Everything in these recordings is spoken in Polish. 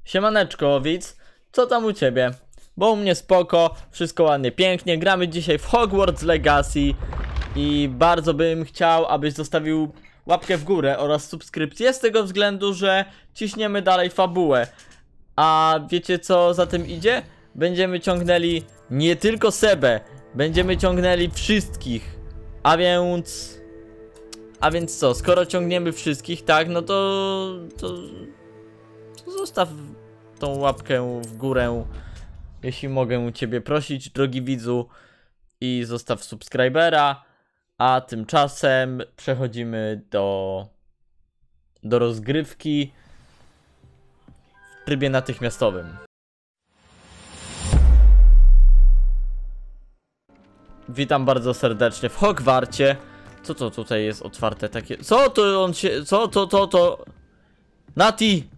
Siemaneczko, widz, co tam u ciebie? Bo u mnie spoko, wszystko ładnie, pięknie. Gramy dzisiaj w Hogwarts Legacy i bardzo bym chciał, abyś zostawił łapkę w górę oraz subskrypcję z tego względu, że ciśniemy dalej fabułę. A wiecie co za tym idzie? Będziemy ciągnęli nie tylko Sebę, będziemy ciągnęli wszystkich. A więc co, skoro ciągniemy wszystkich, tak, no to zostaw tą łapkę w górę, jeśli mogę u ciebie prosić, drogi widzu, i zostaw subskrybera, a tymczasem przechodzimy do rozgrywki w trybie natychmiastowym. Witam bardzo serdecznie w Hogwarcie. Co to tutaj jest otwarte takie? Co to on się... Co? Nati!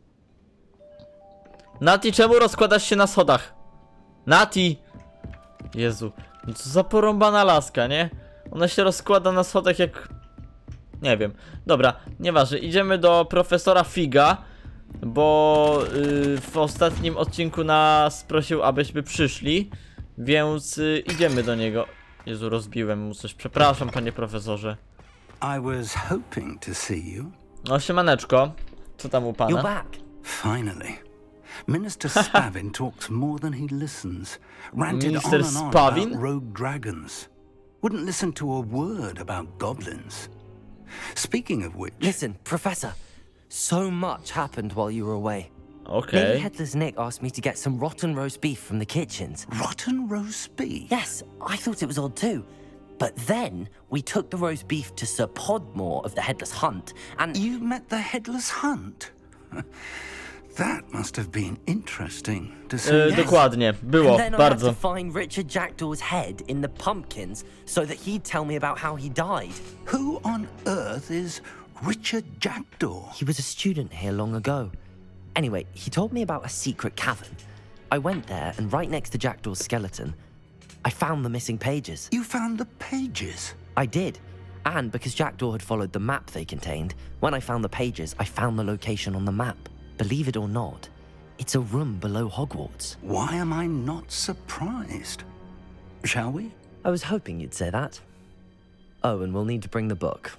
Nati, czemu rozkładasz się na schodach? Nati! Jezu, no co za porąbana laska, nie? Ona się rozkłada na schodach jak... Nie wiem. Dobra, nieważne, idziemy do profesora Figa, bo w ostatnim odcinku nas prosił, abyśmy przyszli, więc idziemy do niego. Jezu, rozbiłem mu coś. Przepraszam, panie profesorze. I was hoping to see you. O, siemaneczko. Co tam u pana? You're back. Finally. Minister Spavin talks more than he listens. Ranted Minister on and on Spavin? about rogue dragons. Wouldn't listen to a word about goblins. Speaking of which... Listen, Professor. So much happened while you were away. Okay. Maybe Headless Nick asked me to get some rotten roast beef from the kitchens. Rotten roast beef? Yes, I thought it was odd too. But then we took the roast beef to Sir Podmore of the Headless Hunt, and... You met the Headless Hunt? That must have been interesting to see. Yes. Dokładnie, było, And then I bardzo. had to find Richard Jackdaw's head in the pumpkins so that he'd tell me about how he died. Who on earth is Richard Jackdaw? He was a student here long ago. Anyway, he told me about a secret cavern. I went there, and right next to Jackdaw's skeleton, I found the missing pages. You found the pages? I did. And because Jackdaw had followed the map they contained, when I found the pages, I found the location on the map. Believe it or not, it's a room below Hogwarts. Why am I not surprised? Shall we? I was hoping you'd say that. Oh, and we'll need to bring the book.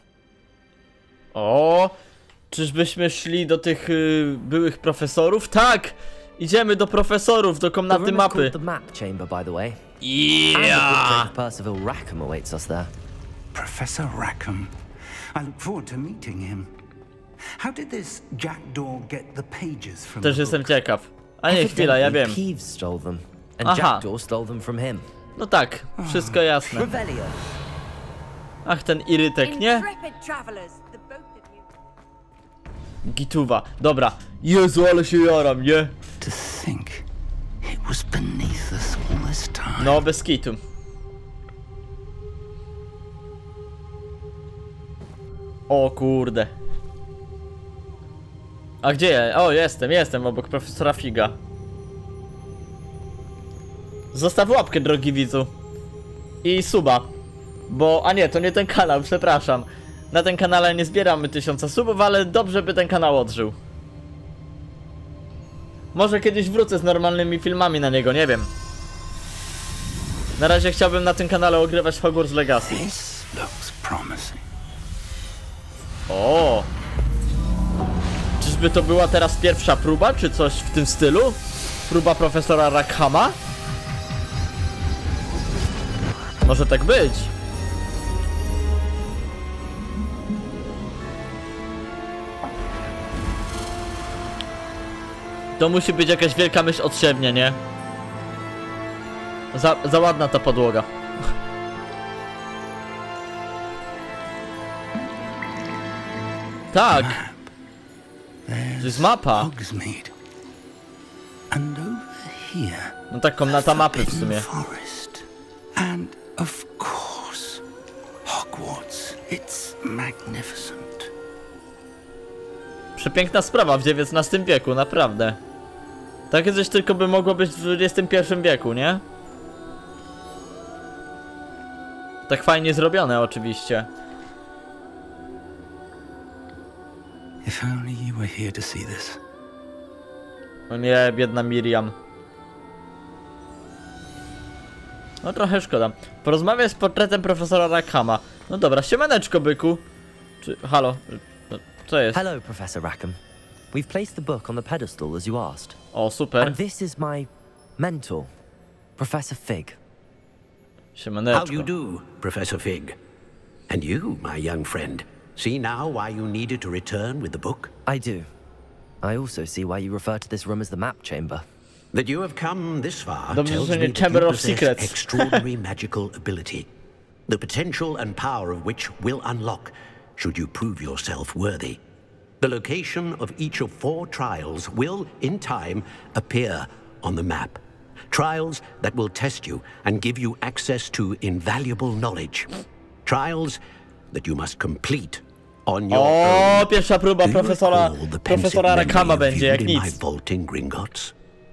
O, czyżbyśmy szli do tych byłych profesorów? Tak! Idziemy do profesorów, do The komnaty room is mapy. called the Map Chamber, by the way. And the Yeah! book Percival Rackham awaits us there. Professor Rackham. I look forward to meeting him. How did this Jackdaw get the pages from Też the jestem book? ciekaw. A nie, chwila, ja wiem. Peeves stole them, and Aha. Jackdaw stole them from him. No tak, wszystko jasne. Revelio. Ach, ten irytek, nie? Intrepid travelers, the both of you. Gituwa. Dobra. Jezu, ale się jaram, nie? To think it was beneath us all this time. No, bez kitu. O kurde. A gdzie ja? O, jestem obok profesora Figa. Zostaw łapkę, drogi widzu. I suba. Bo, a nie, to nie ten kanał, przepraszam. Na tym kanale nie zbieramy 1000 subów, ale dobrze by ten kanał odżył. Może kiedyś wrócę z normalnymi filmami na niego, nie wiem. Na razie chciałbym na tym kanale ogrywać Hogwarts Legacy. This looks promising. O! Czyżby to była teraz pierwsza próba, czy coś w tym stylu? Próba profesora Rackhama? Może tak być. To musi być jakaś wielka myśl od siebie, nie? Za ładna ta podłoga. Tak. To jest mapa. Hogsmeade. And over here, No tak, komnata mapy w sumie. Forest. And of course, Hogwarts. It's magnificent. Przepiękna sprawa w XIX wieku, naprawdę. Takie coś tylko by mogło być w XXI wieku, nie? Tak fajnie zrobione oczywiście. If only you were here to see this. O nie, biedna Miriam. No trochę szkoda. Porozmawiaj z portretem profesora Rackhama. No dobra, siemaneczko, byku. Czy... halo? No, co jest? Hello, Professor Rackham. We've placed the book on the pedestal as you asked. O, super. And this is my mentor, Professor Fig. Siemaneczko. How do you do, Professor Fig? And you, my young friend, see now why you needed to return with the book? I do. I also see why you refer to this room as the map chamber. That you have come this far Dobrze, tells że me nie that Chamber you of possess Secrets. extraordinary magical ability, the potential and power of which will unlock should you prove yourself worthy. The location of each of 4 trials will, in time, appear on the map. Trials that will test you and give you access to invaluable knowledge. Trials that you must complete on your O, own. pierwsza próba Do you profesora recall the pensive Rackhama memory będzie, jak viewed in my nic. vault in Gringotts?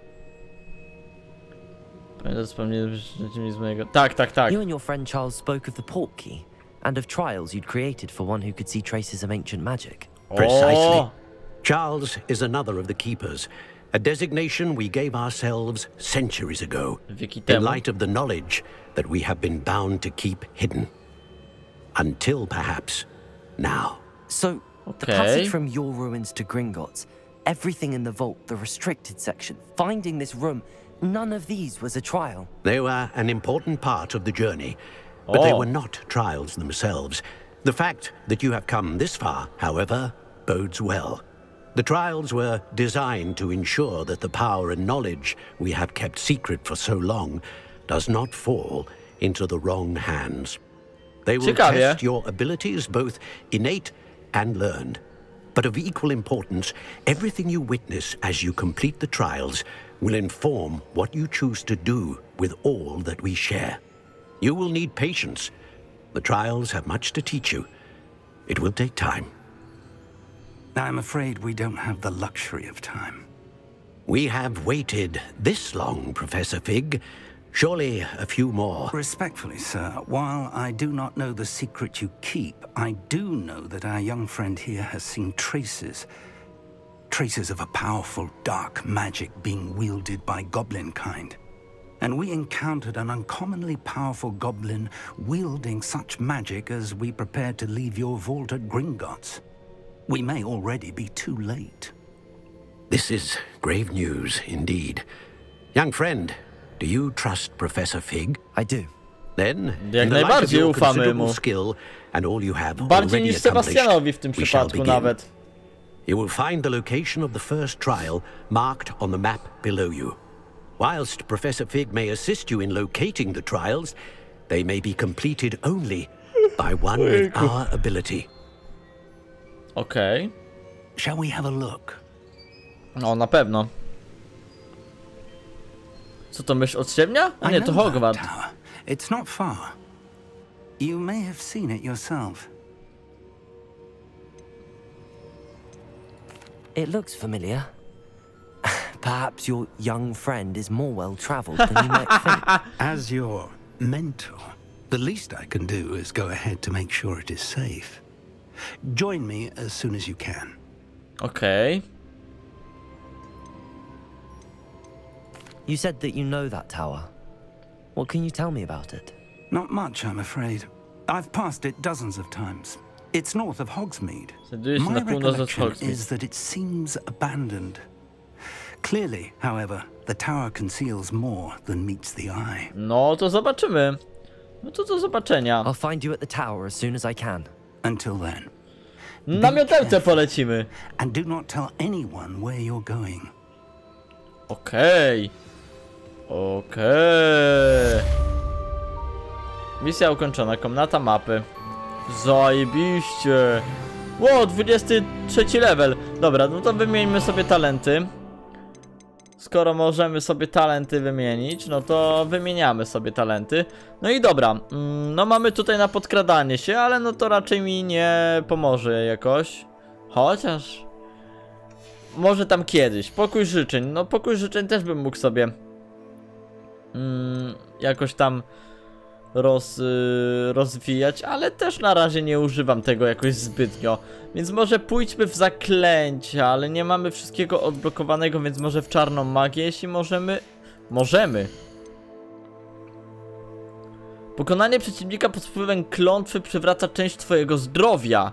Pamiętam, wspomnieć nic mojego. Tak, tak, tak. You and your friend Charles spoke of the port key and of trials you'd created for one who could see traces of ancient magic. Precisely. O, Charles is another of the keepers, a designation we gave ourselves centuries ago, wieki in temu. light of the knowledge that we have been bound to keep hidden. Until perhaps now. So, the Okay. passage from your ruins to Gringotts, everything in the vault, the restricted section, finding this room, none of these was a trial. They were an important part of the journey, but they Oh. were not trials themselves. The fact that you have come this far, however, bodes well. The trials were designed to ensure that the power and knowledge we have kept secret for so long does not fall into the wrong hands. They will Ciekawie. test your abilities, both innate and learned. But of equal importance, everything you witness as you complete the trials will inform what you choose to do with all that we share. You will need patience. The trials have much to teach you. It will take time. I'm afraid we don't have the luxury of time. We have waited this long, Professor Fig. Surely a few more. Respectfully, sir, while I do not know the secret you keep, I do know that our young friend here has seen traces of a powerful dark magic being wielded by goblin kind. And we encountered an uncommonly powerful goblin wielding such magic as we prepared to leave your vault at Gringotts. We may already be too late. This is grave news indeed. Young friend, do you trust Professor Fig? I do. Then, Jak in the light of najbardziej your ufamy considerable mu. skill and all you have Bardziej already niż accomplished, Sebastianowi w tym we shall przypadku begin. nawet. You will find the location of the first trial marked on the map below you. Whilst Professor Fig may assist you in locating the trials, they may be completed only by one with our ability. Okej. Shall we have a look? No, na pewno. Co to, myśl od ściemnia? A nie, to know that Hogwart. tower. It's not far. You may have seen it yourself. It looks familiar. Perhaps your young friend is more well-traveled than you might think. As your mentor, the least I can do is go ahead to make sure it is safe. Join me as soon as you can. Okej. You said that you know that tower. What can you tell me about it? Not much, I'm afraid. I've passed it dozens of times. It's north of Hogsmeade. Znajduje się My na północ od recollection Hogsmeade. is that it seems abandoned. Clearly, however, the tower conceals more than meets the eye. No to zobaczymy. No to do zobaczenia. I'll find you at the tower as soon as I can. Until then, Na miotełce polecimy. and do not tell anyone where you're going. Okej. Okej. Misja ukończona. Komnata mapy. Zajebiście. Ło, 23 level. Dobra, no to wymieńmy sobie talenty. Skoro możemy sobie talenty wymienić, no to wymieniamy sobie talenty. No i dobra, no mamy tutaj na podkradanie się, ale no to raczej mi nie pomoże jakoś. Chociaż... może tam kiedyś. Pokój życzeń, no pokój życzeń też bym mógł sobie jakoś tam rozwijać, ale też na razie nie używam tego jakoś zbytnio. Więc może pójdźmy w zaklęcia, ale nie mamy wszystkiego odblokowanego, więc może w czarną magię, jeśli możemy. Możemy. Pokonanie przeciwnika pod wpływem klątwy przywraca część twojego zdrowia.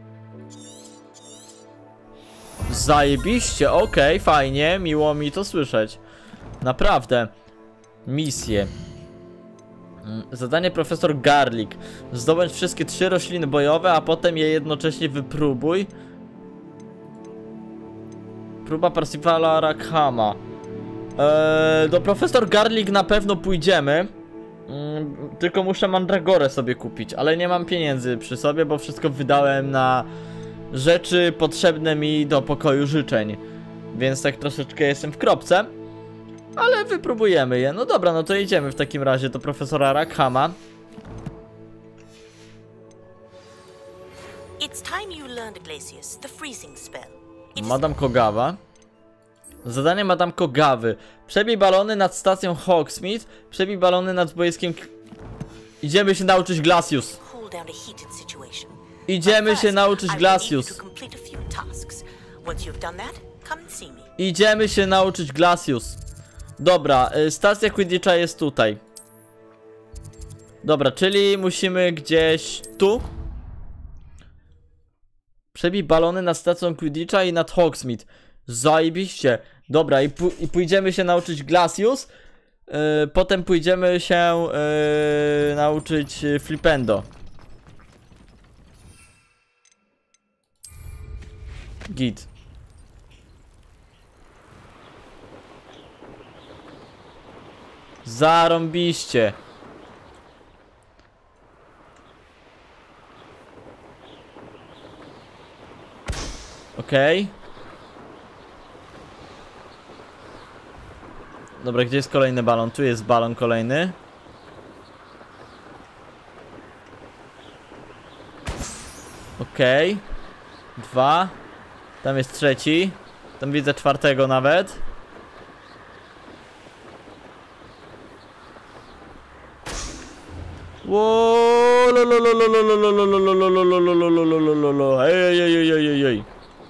Zajebiście, okej, fajnie, miło mi to słyszeć. Naprawdę. Misje. Zadanie profesor Garlic. Zdobądź wszystkie 3 rośliny bojowe, a potem je jednocześnie wypróbuj. Próba Parsifala Rakhama. Do profesor Garlic na pewno pójdziemy. Tylko muszę Mandragorę sobie kupić, ale nie mam pieniędzy przy sobie, bo wszystko wydałem na rzeczy potrzebne mi do pokoju życzeń. Więc tak troszeczkę jestem w kropce. Ale wypróbujemy je. No dobra, no to idziemy w takim razie do profesora Rakhama. Madame Kogawa. Zadanie Madame Kogawy. Przebij balony nad stacją Hogsmeade. Przebij balony nad boiskiem... Idziemy się nauczyć Glacius. Idziemy się nauczyć Glacius. Idziemy się nauczyć Glacius. Dobra, stacja Quidditcha jest tutaj. Dobra, czyli musimy gdzieś tu. Przebij balony nad stacją Quidditcha i nad Hogsmeade. Zajebiście. Dobra, i pójdziemy się nauczyć Glacius. Potem pójdziemy się nauczyć Flipendo. Git. Zarąbiście. Okej. Dobra, gdzie jest kolejny balon? Tu jest balon kolejny. Okej. 2. Tam jest trzeci. Tam widzę 4 nawet. Ej.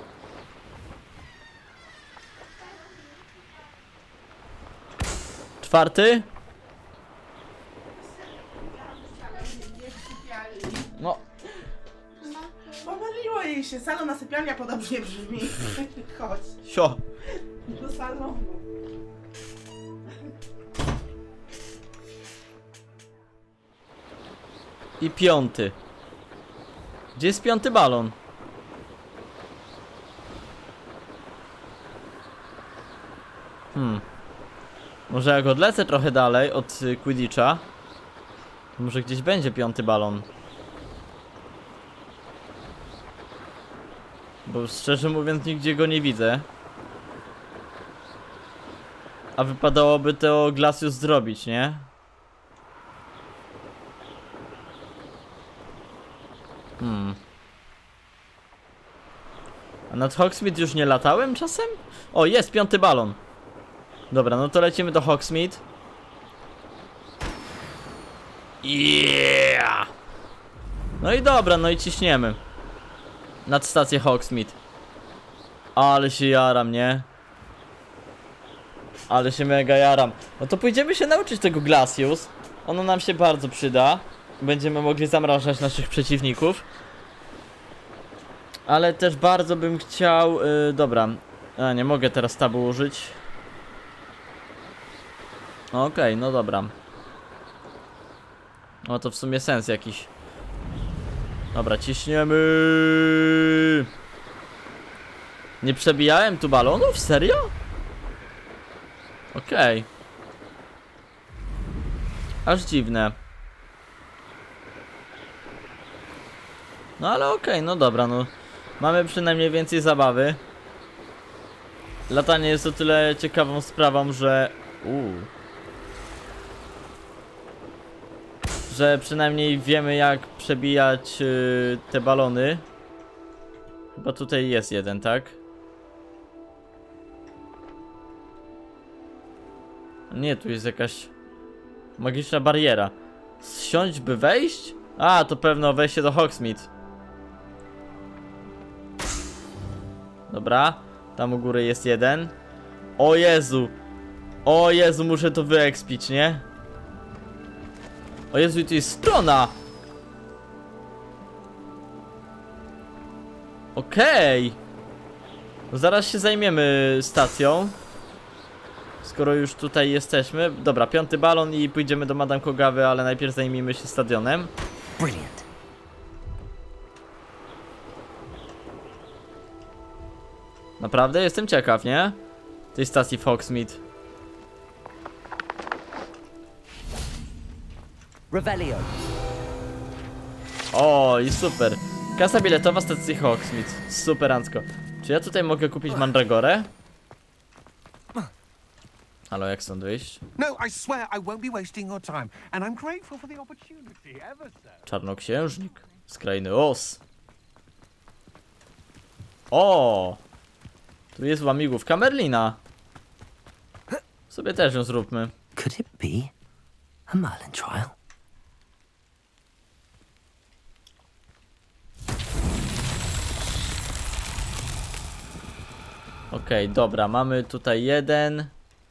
4. No. Pomyliło jej się, salon sypialnia podobnie brzmi. Chodź. Sio. Do salonu. I 5. Gdzie jest 5 balon? Może jak odlecę trochę dalej od Quidditcha, to może gdzieś będzie 5 balon. Bo szczerze mówiąc nigdzie go nie widzę. A wypadałoby to Glacius zrobić, nie? A nad Hogsmeade już nie latałem czasem? O, jest 5 balon. Dobra, no to lecimy do Hogsmeade. Yeah! No i dobra, no i ciśniemy nad stację Hogsmeade. Ale się jaram, nie? Ale się mega jaram. No to pójdziemy się nauczyć tego Glacius. Ono nam się bardzo przyda. Będziemy mogli zamrażać naszych przeciwników. Ale też bardzo bym chciał... dobra. A, nie mogę teraz tabu użyć. Okej, no dobra. No to w sumie sens jakiś. Dobra, ciśniemy. Nie przebijałem tu balonów? Serio? Okej. Aż dziwne. No ale okej, no dobra, no. Mamy przynajmniej więcej zabawy. Latanie jest o tyle ciekawą sprawą, że... że przynajmniej wiemy jak przebijać te balony. Chyba tutaj jest jeden, tak? Nie, tu jest jakaś magiczna bariera. Zsiąść, by wejść? A, to pewno wejście do Hogsmeade. Dobra, tam u góry jest jeden. O Jezu! O Jezu, muszę to wyekspić, nie? O Jezu, i tu jest strona! Okej! No zaraz się zajmiemy stacją. Skoro już tutaj jesteśmy. Dobra, 5. balon i pójdziemy do Madame Kogawy, ale najpierw zajmijmy się stadionem. Brilliant. Naprawdę jestem ciekaw, nie? Tej stacji w Hogsmeade. Revelio. O, i super. Kasa biletowa stacji Hogsmeade. Superancko. Czy ja tutaj mogę kupić mandragorę? Halo, jak stąd wyjść? No, I swear I won't be wasting your time, and I'm grateful for the opportunity, ever so. Czarnoksiężnik z krainy Oz. O! Tu jest łamigłówka Merlina. Sobie też ją zróbmy. Could it be a Merlin trial? Okej, dobra, mamy tutaj jeden.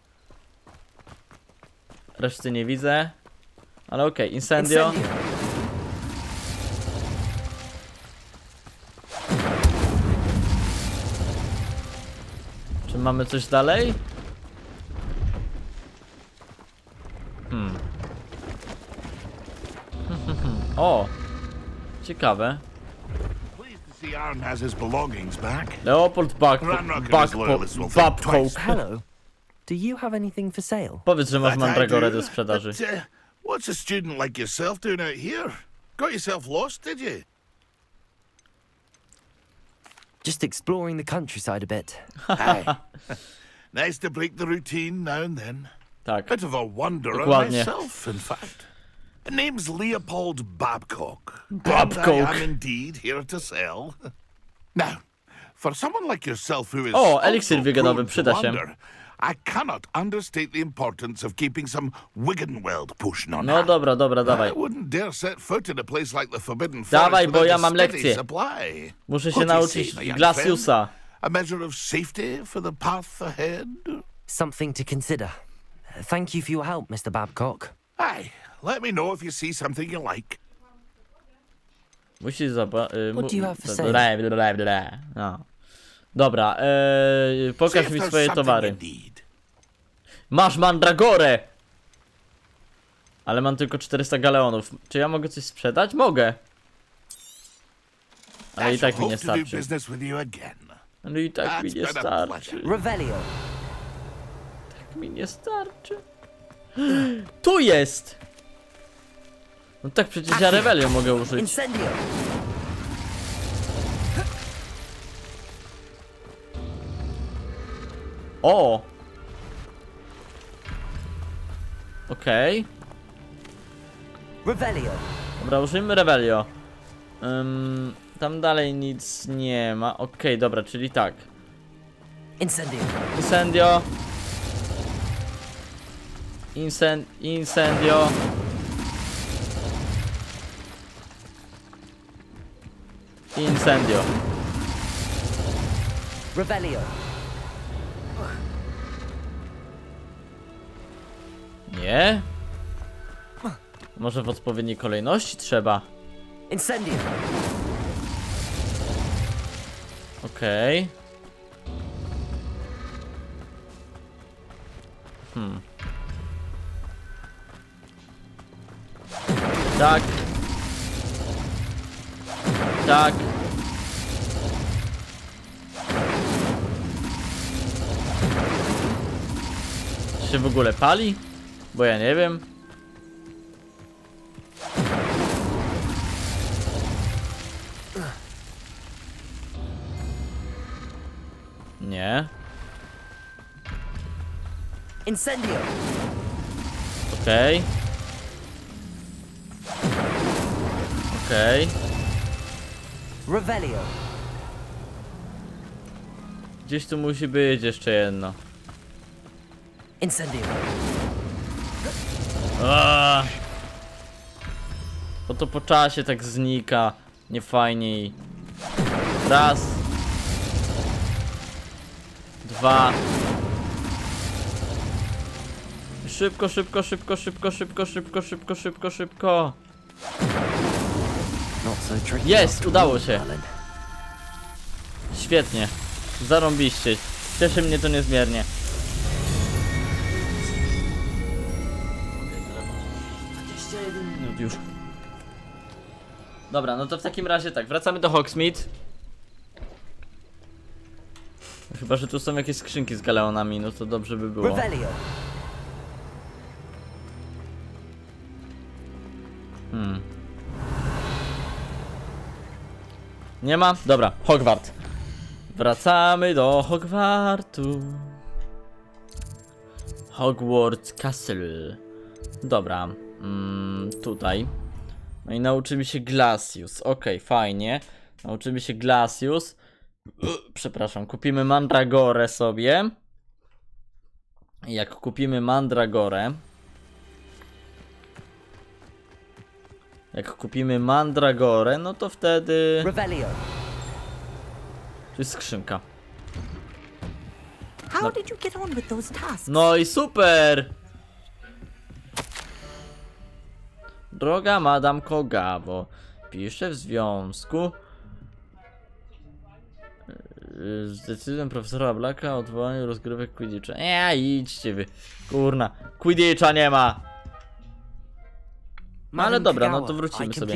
Reszty nie widzę. Ale okej, incendio. Incendio. Czy mamy coś dalej? O! Ciekawe. Pleased to see Aaron has his belongings back. Leopold Babcock. Hello. Do you have anything for sale? Powiedz, że masz That I mandragorę do, do sprzedaży. but, what's a student like yourself doing out here? Got yourself lost, did you? Just exploring the countryside a bit. Aye. Nice to break the routine now and then. Tak. Bit of a wanderer Dokładnie. myself, in fact. The name's Leopold Babcock. Babcock. And I am indeed here to sell. Now, for someone like yourself who is O, eliksir also wyganowy, prone to przyda się. wander, I cannot understate the importance of keeping some Wiggenweld potion on No hand. dobra, dobra, dawaj. I wouldn't dare set foot in a place like the Forbidden Dawaj, Forest bo ja without a mam steady lekcję. supply. Muszę się What do you nauczyć say, my young Glaciusa. friend? A measure of safety for the path ahead? Something to consider. Thank you for your help, Mr. Babcock. Aye, let me know if you see something you like. Musi zobaczyć. What do you have for sale? No. Dobra, See pokaż if mi there's swoje something towary. you need. Masz mandragorę! Ale mam tylko 400 galeonów. Czy ja mogę coś sprzedać? Mogę. Ale I i tak shall mi nie hope to do starczy. business with you again. Ale i tak mi That's nie been a starczy. pleasure. Revelio. Tak mi nie starczy. Tu jest! No tak, przecież ja Rebellion mogę użyć. Incendio. O! Okej. Revelio. Dobra, użyjmy Revelio. Tam dalej nic nie ma. Okej, dobra, czyli tak. Incendio. Incendio. Incendio. Incendio. Revelio. Nie? Może w odpowiedniej kolejności trzeba. Incendio. Okej. Tak. Tak. Czy się w ogóle pali? Bo ja nie wiem. Nie. Incendio. Okej. Okej. Revelio. Gdzieś tu musi być jeszcze jedno. Incendio. Aaaa. Bo to po czasie tak znika. Niefajniej. Raz. 2. Szybko, szybko, szybko, szybko, szybko, szybko, szybko, szybko, szybko. Jest, udało się. Świetnie. Zarąbiście. Cieszy mnie to niezmiernie. Już. Dobra, no to w takim razie tak, wracamy do Hogsmeade. Chyba, że tu są jakieś skrzynki z galeonami, no to dobrze by było. Nie ma? Dobra, Hogwart. Wracamy do Hogwartu. Hogwarts Castle. Dobra, tutaj. No i nauczymy się Glacius. Okej, fajnie. Nauczymy się Glacius. Przepraszam, kupimy Mandragorę sobie. Jak kupimy Mandragorę. Jak kupimy Mandragorę, no to wtedy... Tu jest skrzynka. No i super! Droga Madame Kogabo, piszę w związku z decyzją profesora Blacka o odwołaniu rozgrywek Quidditcha. Idźcie wy, kurna, Quidditcha nie ma! Ale dobra, no to wrócimy sobie.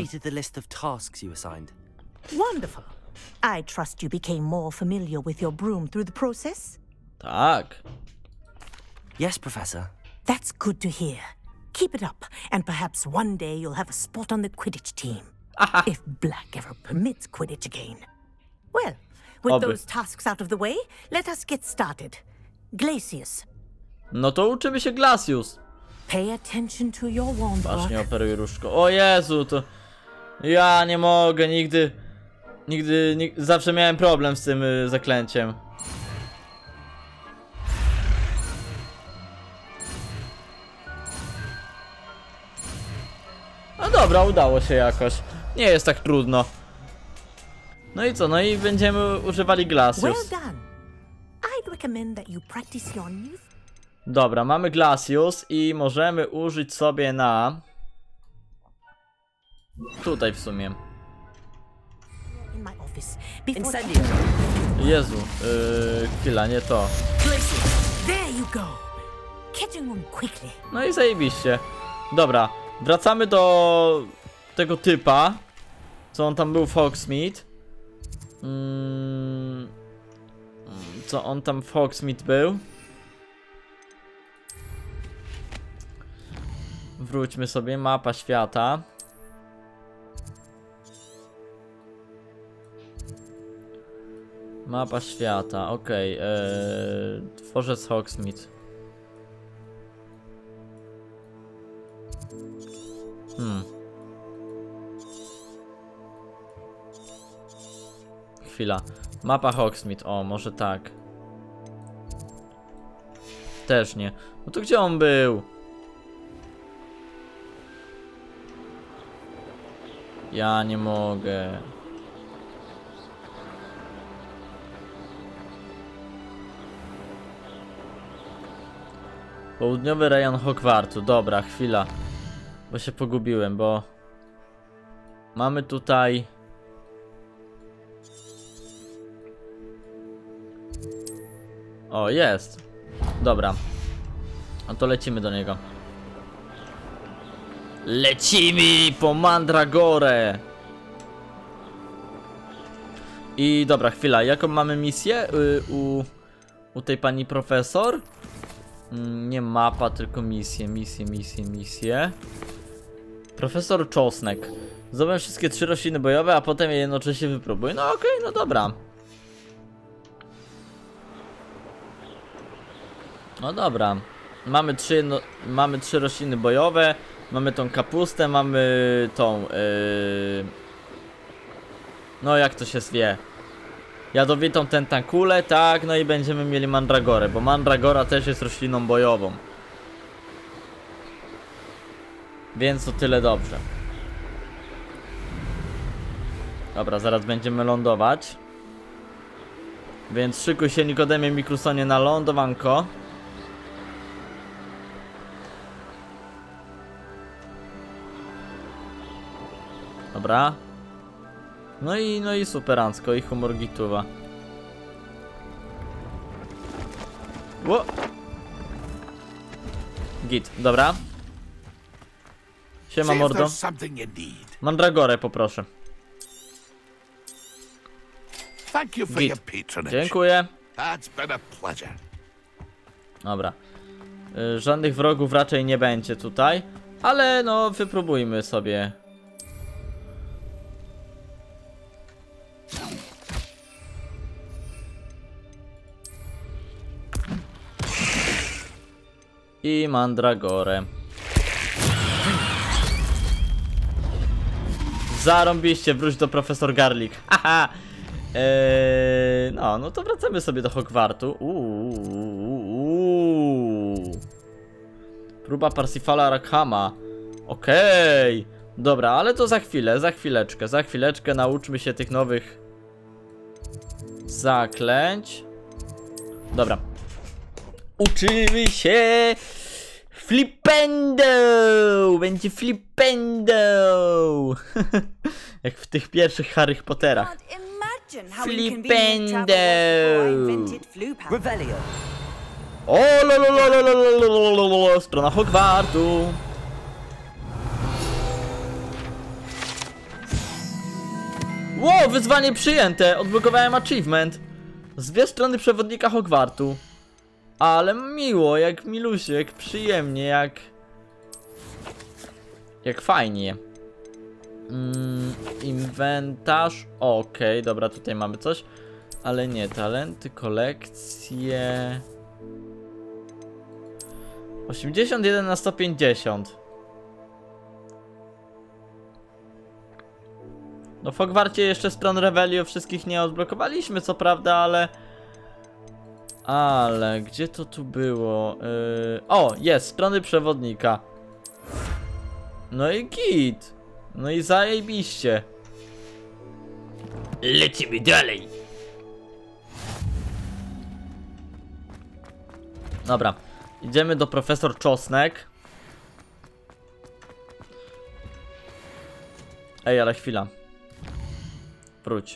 Wonderful. I trust you became more familiar with your broom through the process? Tak. Yes, Professor. That's good to hear. Keep it up, and perhaps one day you'll have a spot on the Quidditch team. If Black ever permits Quidditch again. Well, with those tasks out of the way, let us get started. Glacius. No to uczymy się Glacius. Pay attention to your wand. Właśnie operuj różdżką. O Jezu, to... Ja nie mogę, nigdy... Zawsze miałem problem z tym zaklęciem. No dobra, udało się jakoś. Nie jest tak trudno. No i co? No i będziemy używali Glacius. Dobra, mamy Glacius i możemy użyć sobie na... Tutaj w sumie. Jezu, chwila, nie to. No i zajebiście. Dobra, wracamy do tego typa, co on tam był w Hogsmeade. Co on tam w Hogsmeade był? Wróćmy sobie, mapa świata. Mapa świata, okej, dworzec Hogsmeade. Chwila, mapa Hogsmeade, o, może tak. Też nie. No to gdzie on był? Ja nie mogę. Południowy rejon Hogwartu, dobra, chwila. Bo się pogubiłem, bo... Mamy tutaj... O, jest. Dobra. No to lecimy do niego. Lecimy po Mandragorę! I dobra, chwila, jaką mamy misję u tej pani profesor? Nie mapa, tylko misję. Profesor Czosnek. Zdobędę wszystkie 3 rośliny bojowe, a potem je jednocześnie wypróbuj. No okej, no dobra. No dobra. Mamy 3 rośliny bojowe. Mamy tą kapustę, mamy tą... No jak to się zwie? Jadowitą tentakulę, tak, no i będziemy mieli Mandragorę, bo Mandragora też jest rośliną bojową. Więc to tyle dobrze. Dobra, zaraz będziemy lądować. Więc szykuj się, Nikodemie Miklusonie, na lądowanko. Dobra. No i superancko, i humor gituwa. Ło! Git, dobra. Siema, mordo. Mandragorę poproszę. Git. Dziękuję. Dobra. Żadnych wrogów raczej nie będzie tutaj. Ale no, wypróbujmy sobie. I mandragorę. Zarąbiście, wróć do profesor Garlic. Haha. No to wracamy sobie do Hogwartu. Próba Parsifala Rackhama. Okej. Dobra, ale to za chwilę, za chwileczkę nauczmy się tych nowych zaklęć. Dobra. Uczymy się flipendo! Będzie flipendo! Jak w tych pierwszych Harry Potterach. Flipendo! O, strona Hogwartu! Wow, wyzwanie przyjęte! Odblokowałem achievement. Z dwie strony przewodnika Hogwartu. Ale miło, jak milusie, jak przyjemnie, jak fajnie. Inwentarz. Okej, dobra, tutaj mamy coś. Ale nie, talenty, kolekcje. 81 na 150. No w Hogwarcie jeszcze stron Revelio wszystkich nie odblokowaliśmy, co prawda, ale gdzie to tu było? O, jest, strony przewodnika. No i git. No i zajebiście. Lecimy dalej. Dobra, idziemy do profesor Czosnek. Ej, ale chwila. Wróć.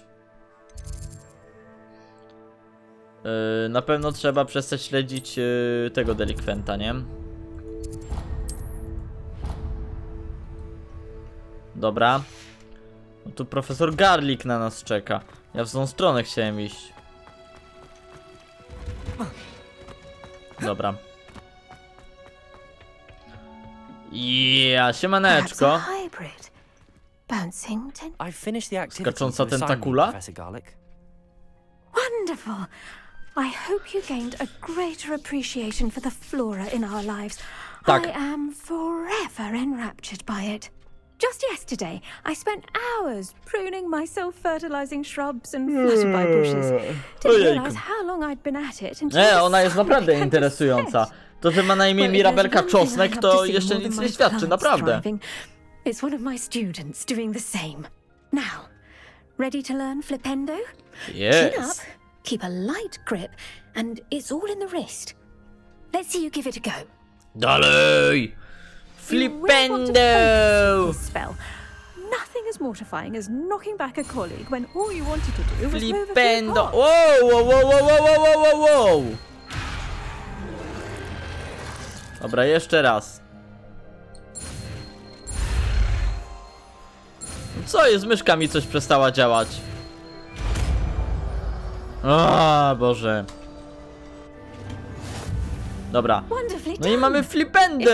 Na pewno trzeba przestać śledzić tego delikwenta, nie? Dobra. No tu profesor Garlic na nas czeka. Ja w tą stronę chciałem iść. Dobra. Siemaneczko. Skacząca tentakula? Wonderful! I hope you gained a greater appreciation for the flora in our lives. Tak. I am forever enraptured by it. Just yesterday, I spent hours pruning my self-fertilizing shrubs and flutterby bushes. Didn't realize how long I'd been at it until ona jest naprawdę interesująca. To, że ma na imię Mirabelka Czosnek, to jeszcze nic nie świadczy, naprawdę. It's one of my students doing the same. Now, ready to learn flipendo? Yes. Chin up, keep a light grip, and it's all in the wrist. Let's see you give it a go. Dalej! Flipendo! Spell. Nothing as mortifying as knocking back a colleague when all you wanted to do was move a Flipendo! few Wow! Dobra, jeszcze raz. Co jest? Myszka mi coś przestała działać. O Boże. Dobra. No i mamy flipendo.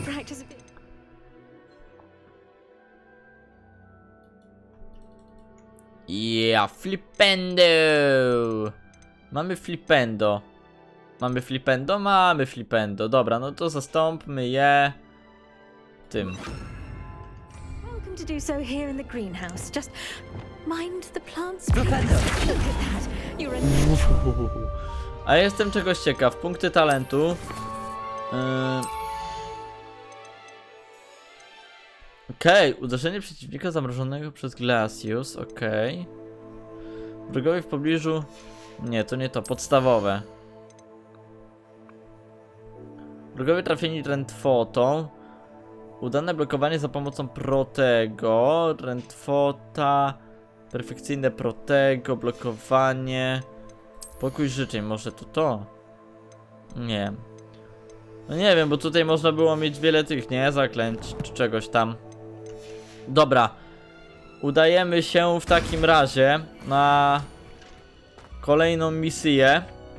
Flipendo. Mamy flipendo. Mamy flipendo? Mamy flipendo. Dobra, no to zastąpmy je tym. To do so here in the greenhouse. Just mind the plants. Look at that. You're a... A jestem czegoś ciekaw. Punkty talentu. Okej, uderzenie przeciwnika zamrożonego przez Glacius, okej. Wrogowie w pobliżu... Nie, to nie to, podstawowe. Wrogowie trafieni rentwotą. Udane blokowanie za pomocą protego. Rentwota. Perfekcyjne protego, blokowanie. Pokój życzeń, może to? Nie. No nie wiem, bo tutaj można było mieć wiele tych, nie? Zaklęć czy czegoś tam. Dobra. Udajemy się w takim razie na kolejną misję.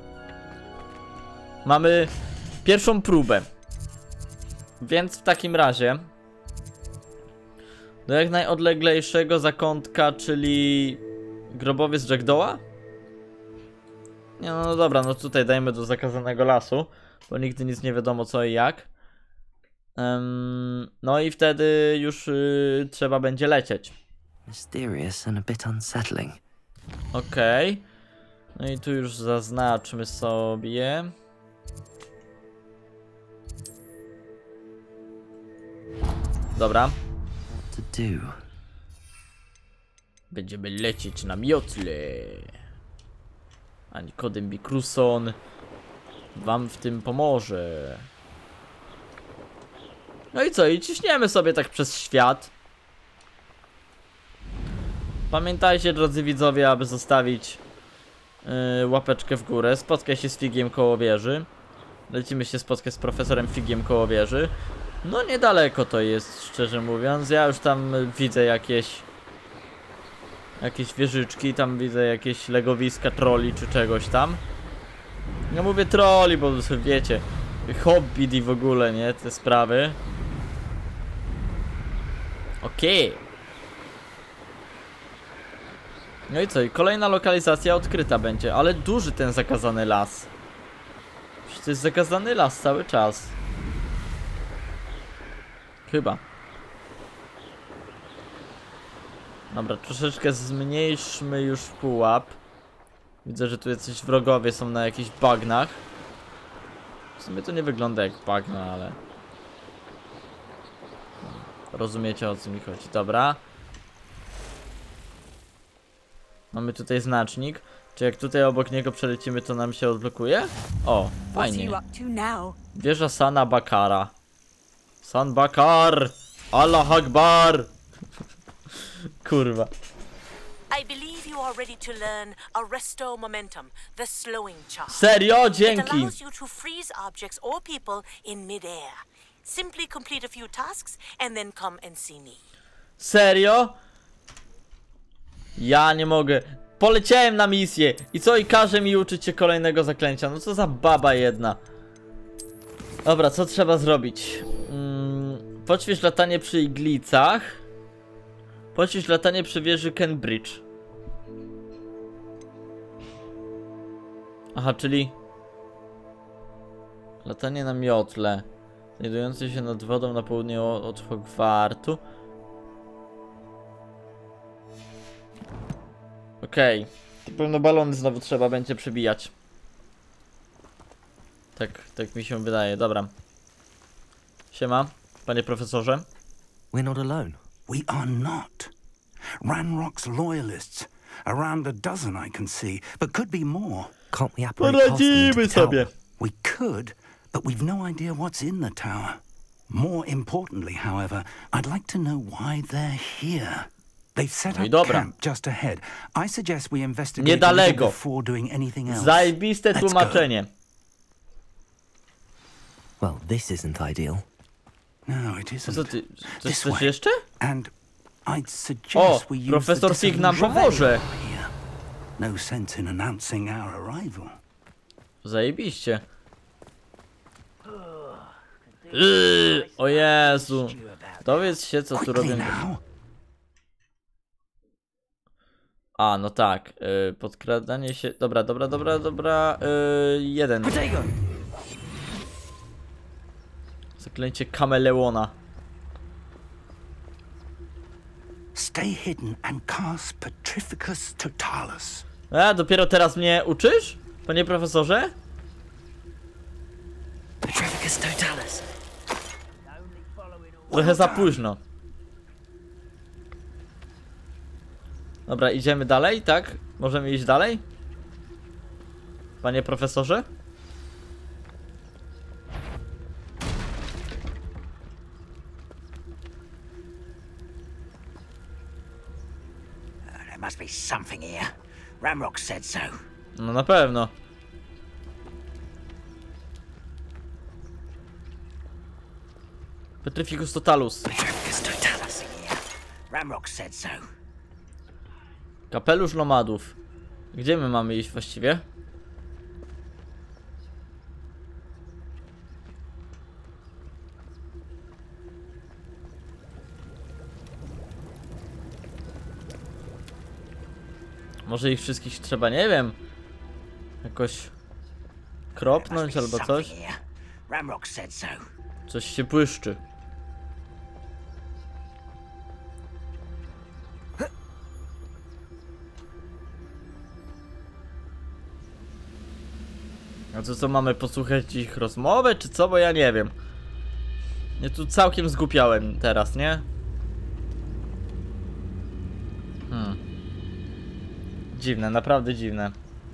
Mamy pierwszą próbę. Więc w takim razie do jak najodleglejszego zakątka, czyli grobowiec Jackdawa? Nie, no dobra, no tutaj dajmy do zakazanego lasu, bo nigdy nic nie wiadomo co i jak. No i wtedy już trzeba będzie lecieć. Mysterious and a bit unsettling. Okej. No i tu już zaznaczmy sobie. Dobra. What to do? Będziemy lecieć na miotle. A Nikodem B. Cruson wam w tym pomoże. No i co? I ciśniemy sobie tak przez świat. Pamiętajcie, drodzy widzowie, aby zostawić łapeczkę w górę. Spotkaj się z Figiem koło wieży. Lecimy się spotkać z profesorem Figiem koło wieży. No niedaleko to jest, szczerze mówiąc. Ja już tam widzę jakieś wieżyczki, tam widzę jakieś legowiska trolli czy czegoś tam. Ja mówię trolli, bo wiecie, Hobbit i w ogóle, nie, te sprawy. Okej. No i co, i kolejna lokalizacja odkryta będzie, ale duży ten zakazany las. Przecież to jest zakazany las cały czas. Chyba. Dobra, troszeczkę zmniejszmy już pułap. Widzę, że tu jacyś wrogowie są na jakichś bagnach. W sumie to nie wygląda jak bagna, ale... Rozumiecie, o co mi chodzi. Dobra. Mamy tutaj znacznik. Czy jak tutaj obok niego przelecimy, to nam się odblokuje? O, fajnie. Wieża Sana Bakara. San Bakar! Allah Akbar! Kurwa. I believe you are ready to learn Arresto Momentum, the slowing charm. Serio? Dzięki. It allows you to freeze objects or people in mid-air. Simply complete a few tasks and then come and see me. Serio? Ja nie mogę. Poleciałem na misję. I co? I każe mi uczyć się kolejnego zaklęcia. No co za baba jedna. Dobra, co trzeba zrobić? Poćwicz latanie przy iglicach. Poćwicz latanie przy wieży Cambridge. Aha, czyli latanie na miotle znajdujące się nad wodą na południe od Hogwartu. Okej. Pewno balony znowu trzeba będzie przebijać. Tak mi się wydaje. Dobra. Siema, panie profesorze. We're not alone. We are not. Ranrock's loyalists. Around a dozen I can see, but could be more. Can't we apparate past them into the tower? We could, but we've no idea what's in the tower. More importantly, however, I'd like to know why they're here. They've set up camp just ahead. I suggest we investigate before doing anything else. Zajebiste tłumaczenie. Well, this isn't ideal. No, it isn't. Co ty? Coś jeszcze? And I'd suggest we use profesor Fig nam pomoże. No sense in announcing our arrival. Zajebiście. O Jezu. Dowiedz się, co tu robią. A, no tak. Podkradanie się... Dobra. Jeden. Zaklęcie kameleona. Stay hidden and cast Petrificus Totalis. A, dopiero teraz mnie uczysz? Panie profesorze? Petrificus Totalis. Trochę za późno. Dobra, idziemy dalej, tak? Możemy iść dalej? Panie profesorze? There must be something here. Ramrock said so. No na pewno. Petrificus totalus. Petrificus totalus here. Ramrock said so. Kapelusz nomadów. Gdzie my mamy iść właściwie? Może ich wszystkich trzeba, nie wiem, jakoś kropnąć albo coś. Coś się błyszczy. A co mamy posłuchać ich rozmowę, czy co? Bo ja nie wiem. Ja tu całkiem zgłupiałem teraz, nie? Dziwne, naprawdę dziwne.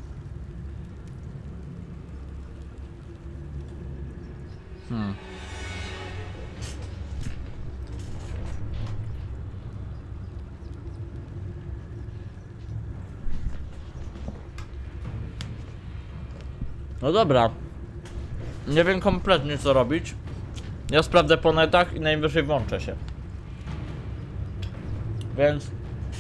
No dobra. Nie wiem kompletnie co robić. Ja sprawdzę po netach i najwyżej włączę się. Więc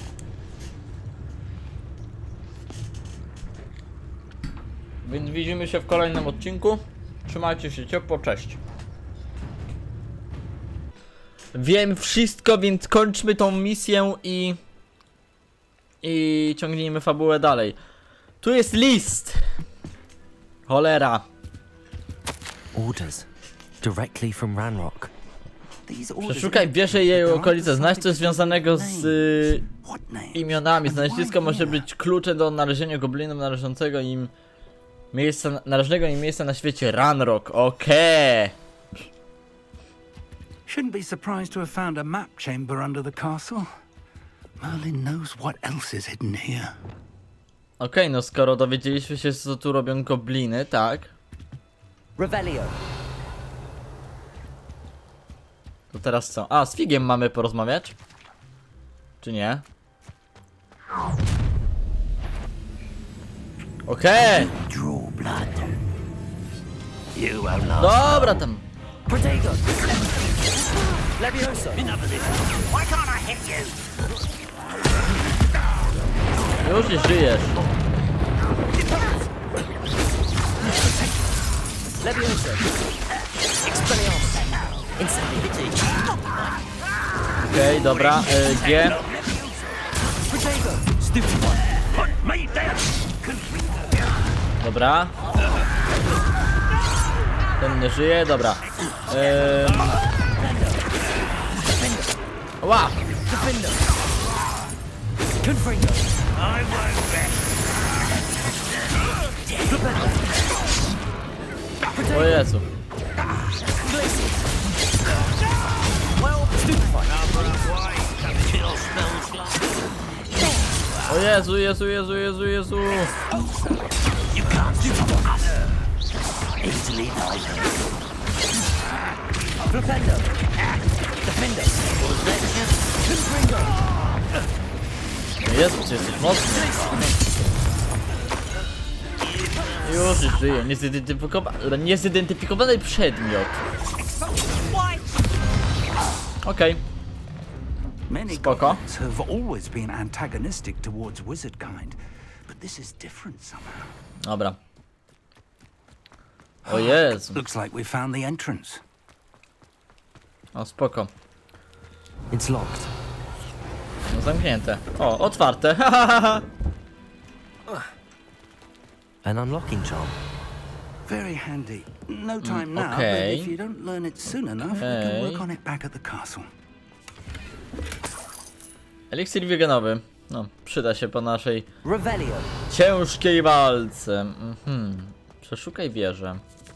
widzimy się w kolejnym odcinku. Trzymajcie się ciepło, cześć. Wiem wszystko, więc kończmy tą misję i ciągnijmy fabułę dalej. Tu jest list. Cholera. Orders directly from Ranrock. Przeszukaj wieżę i jej okolice. Znajdź coś związanego z imionami. Znalezisko może być kluczem do odnalezienia goblinom należącego im należnego im miejsca na świecie Ranrock. Okej. Shouldn't be surprised to have found a map chamber under the castle. Merlin knows what else is hidden here. Okej, no skoro dowiedzieliśmy się, co tu robią gobliny, tak? Revelio. To teraz co? A, z Figiem mamy porozmawiać? Czy nie? Okej! Dobra tam! Już nie żyjesz. Okej, dobra, G. Dobra. Ten nie żyje, dobra. Ła! O Jezu. O Jezu, Jezu, Jezu, Jezu, Jezu. Jezu, ty jesteś mocny. Już żyje. Niezidentyfikowany przedmiot. Okej. Many goblins have always been antagonistic towards wizard kind, but this is different somehow. Dobra. O Jezu. Looks like we found the entrance. O, spoko. It's locked. No zamknięte. O, otwarte. An unlocking charm. Very handy. No time now, okay. but if you don't learn it soon enough, we can work on it back at the castle. Eliksir wieganowy. No, przyda się po naszej Revelio. ciężkiej walce. Przeszukaj wieżę.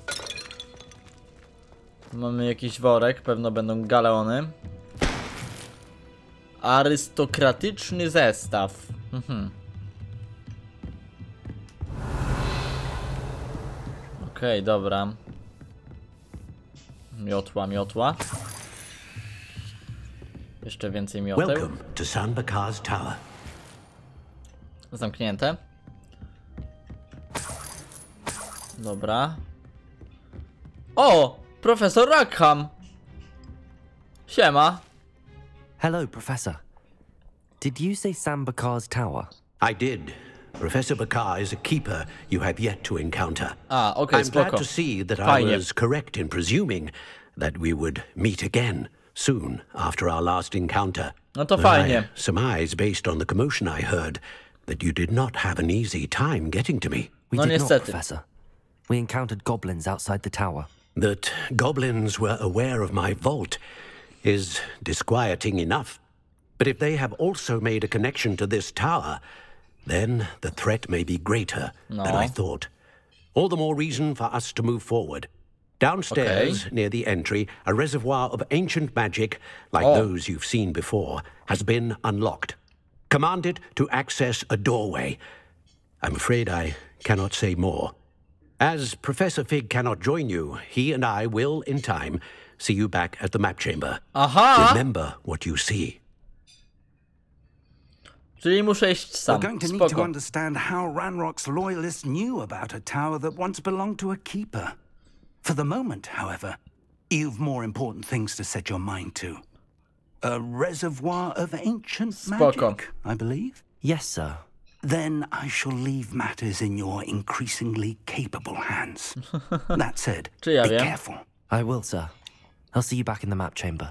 Tu mamy jakiś worek, pewno będą galeony. Arystokratyczny zestaw. Okej, dobra. Miotła. Jeszcze więcej mioteł. Welcome to San Bakar's Tower. Zamknięte. Dobra. O! Profesor Rackham! Siema. Hello, Professor. Did you say San Bakar's Tower? I did. Professor Bakar is a keeper you have yet to encounter. Okay, I'm glad to see that I was correct in presuming that we would meet again soon after our last encounter. No to fajnie. I surmise, based on the commotion I heard, that you did not have an easy time getting to me. We did not, Professor. We encountered goblins outside the tower. That goblins were aware of my vault is disquieting enough. But if they have also made a connection to this tower, then the threat may be greater than I thought. All the more reason for us to move forward. Downstairs, near the entry, a reservoir of ancient magic, like those you've seen before, has been unlocked. Command it to access a doorway. I'm afraid I cannot say more. As Professor Fig cannot join you, he and I will, in time, see you back at the map chamber. Remember what you see. Czyli muszę iść sam. We're going to need to understand how Ranrock's loyalists knew about a tower that once belonged to a keeper. For the moment, however, you've more important things to set your mind to. A reservoir of ancient magic, I believe? Yes, sir. Then I shall leave matters in your increasingly capable hands. That said, be careful. I will, sir. I'll see you back in the map chamber.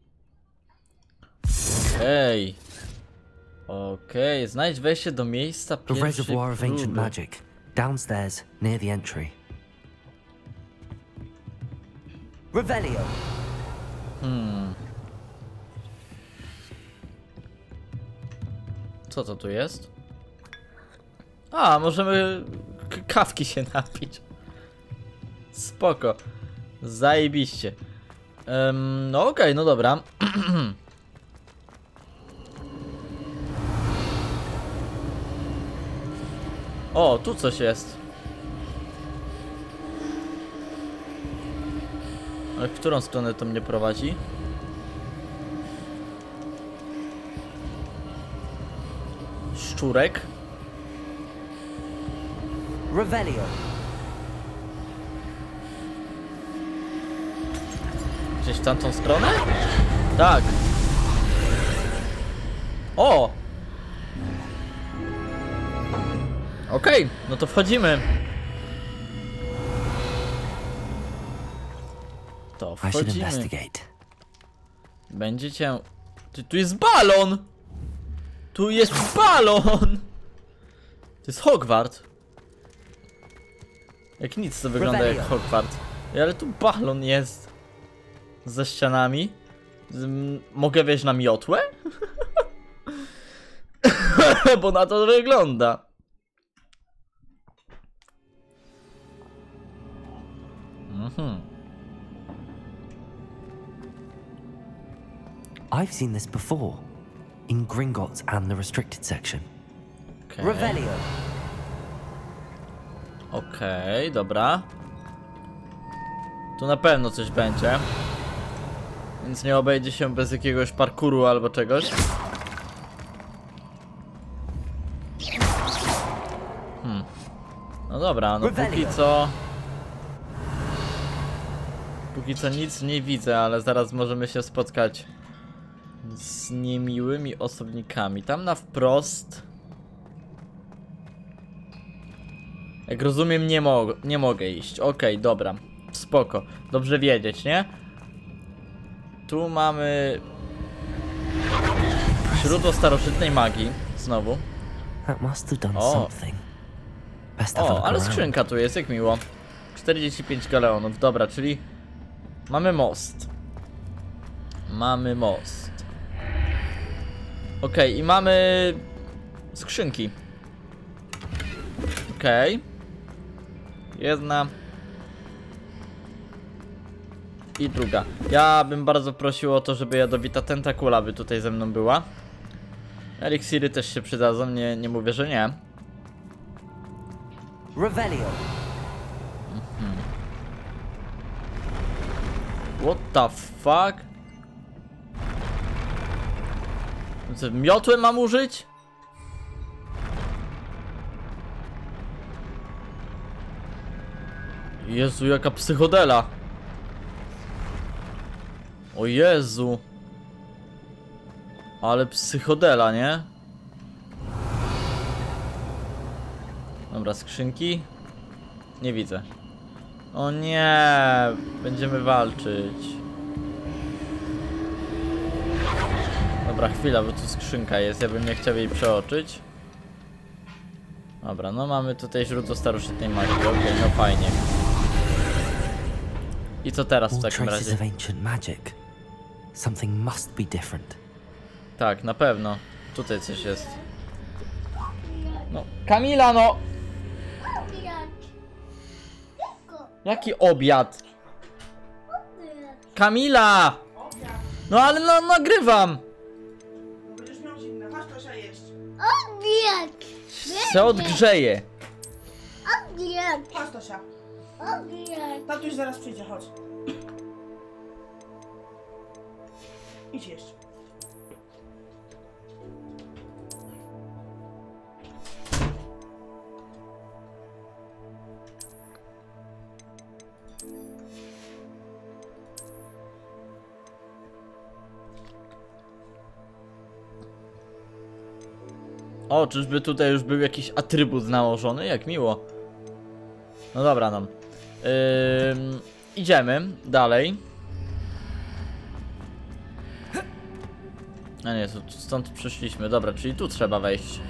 Ej. Okej, znajdź wejście do miejsca pierwszej A reservoir of ancient próby. magic. Downstairs, near the entry. Revelio. Co to tu jest? A, możemy kawki się napić. Spoko. Zajebiście. No okej, no dobra. O, tu coś jest. Ale w którą stronę to mnie prowadzi? Szczurek. Revelio. Gdzieś w tamtą stronę? Tak. O! Okej, no to wchodzimy. To wchodzimy. Będziecie... Tu jest balon! Tu jest balon! To jest Hogwart. Jak nic to wygląda jak Hogwart. Ale tu balon jest. Ze ścianami. Mogę wejść na miotłę? Bo na to wygląda. I've seen this before. In Gringotts and the restricted section. Okay. Revelio. Okej, dobra. Tu na pewno coś będzie. Więc nie obejdzie się bez jakiegoś parkouru albo czegoś. No dobra, no póki co nic nie widzę, ale zaraz możemy się spotkać z niemiłymi osobnikami. Tam na wprost, jak rozumiem, nie mogę iść. Okej, dobra, spoko. Dobrze wiedzieć, nie? Tu mamy źródło starożytnej magii. Znowu. O, ale skrzynka tu jest, jak miło. 45 galeonów, dobra, czyli mamy most. Mamy most. Okej, i mamy skrzynki. Okej. Jedna. I druga. Ja bym bardzo prosił o to, żeby jadowita tentakula by tutaj ze mną była. Eliksiry też się przydadzą, nie mówię, że nie. Revelio. What the fuck? Co, miotłę mam użyć? Jezu, jaka psychodela. O Jezu. Ale psychodela, nie? Dobra, skrzynki. Nie widzę. O nie, będziemy walczyć. Dobra, chwila, bo tu skrzynka jest, ja bym nie chciał jej przeoczyć. Dobra, no mamy tutaj źródło starożytnej magii, okej, no fajnie. I co teraz w takim razie? Tak, na pewno. Tutaj coś jest. No, Kamila, no! Jaki obiad? Kamila! No ale no, nagrywam! Będziesz miał zimne, masz Tosia jeść. Obiad! Se odgrzeje. Obiad! Chodź Tosia. Obiad! Tatuś zaraz przyjdzie, chodź. Idź jeść. O, czyżby tutaj już był jakiś atrybut nałożony? Jak miło. No dobra, no. Idziemy dalej. A nie, stąd przyszliśmy. Dobra, czyli tu trzeba wejść.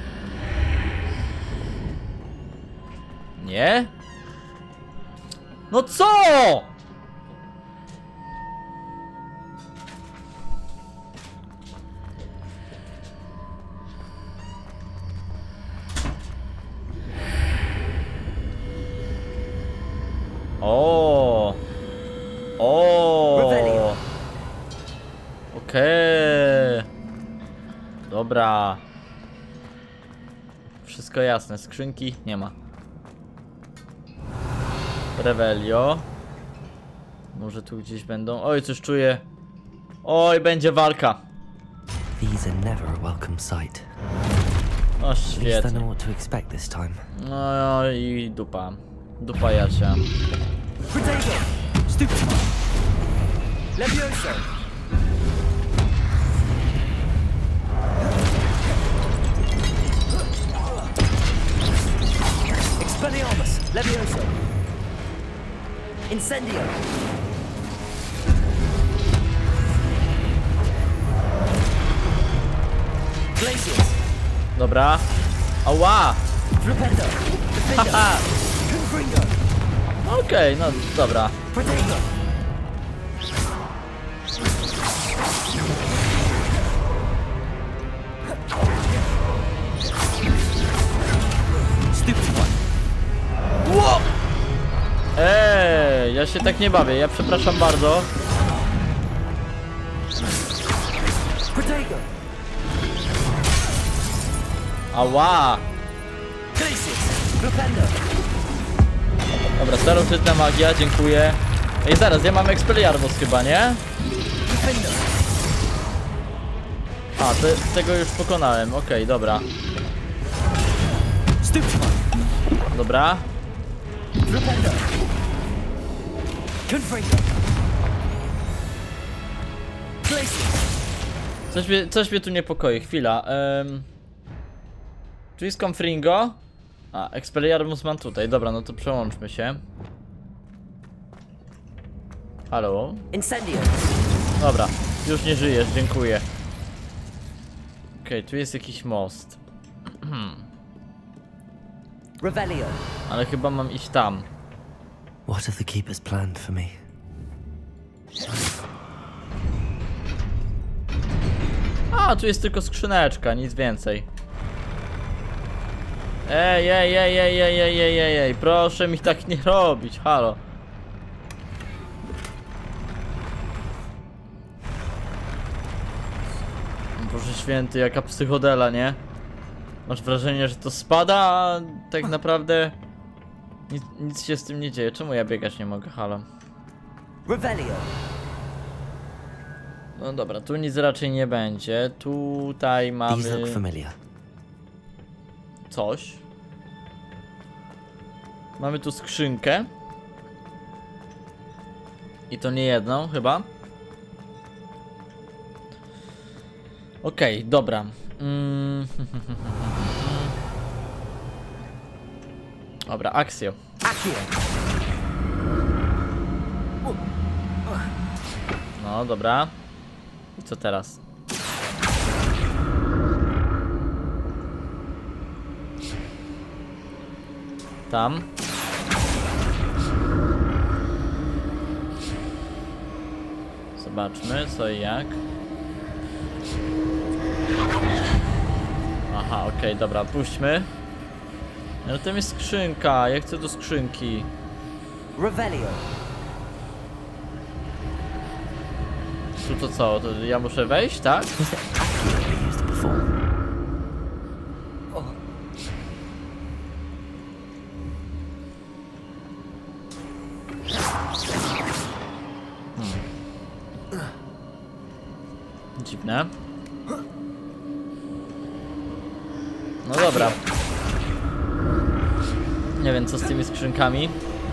Nie? No co? O. Okej. Dobra. Wszystko jasne. Skrzynki nie ma. Revelio. Może tu gdzieś będą. Oj, coś czuję. Oj, będzie walka. These are never a welcome sight. O, świetnie. No i dupa. Dupa Jacia. Levioso. Expelliarmus. Levioso. Incendio. Glacius. Dobra. Ała! Flipendo. Haha! Confringo. Okej, no dobra. Protego. Wow! Ja się tak nie bawię, ja przepraszam bardzo. Protego. Ała! Dobra, starożytna magia, dziękuję. Ej, zaraz, ja mam Expelliarmus chyba, nie? A, tego już pokonałem, okej, dobra. Dobra. Coś mnie tu niepokoi, chwila. Tu jest Confringo. A, Expelliarmus mam tutaj, dobra, no to przełączmy się. Halo? Incendio. Dobra, już nie żyjesz, dziękuję. Okej, tu jest jakiś most. Revelio. Ale chyba mam iść tam. What have the keepers planned for me? A, tu jest tylko skrzyneczka, nic więcej. Ej, proszę mi tak nie robić, halo. Boże święty, jaka psychodela, nie? Masz wrażenie, że to spada, a tak naprawdę nic się z tym nie dzieje. Czemu ja biegać nie mogę? Halo. Revelio. No dobra, tu nic raczej nie będzie. Tutaj mamy coś. Mamy tu skrzynkę. I to nie jedną chyba. Okej, dobra. Dobra, akcja. No dobra. I co teraz? Tam. Zobaczmy co i jak. Aha, okej, dobra, puśćmy. No tam jest skrzynka, ja chcę do skrzynki. Revelio. Tu to co? To ja muszę wejść, tak? Dziwne. No dobra. Nie wiem co z tymi skrzynkami.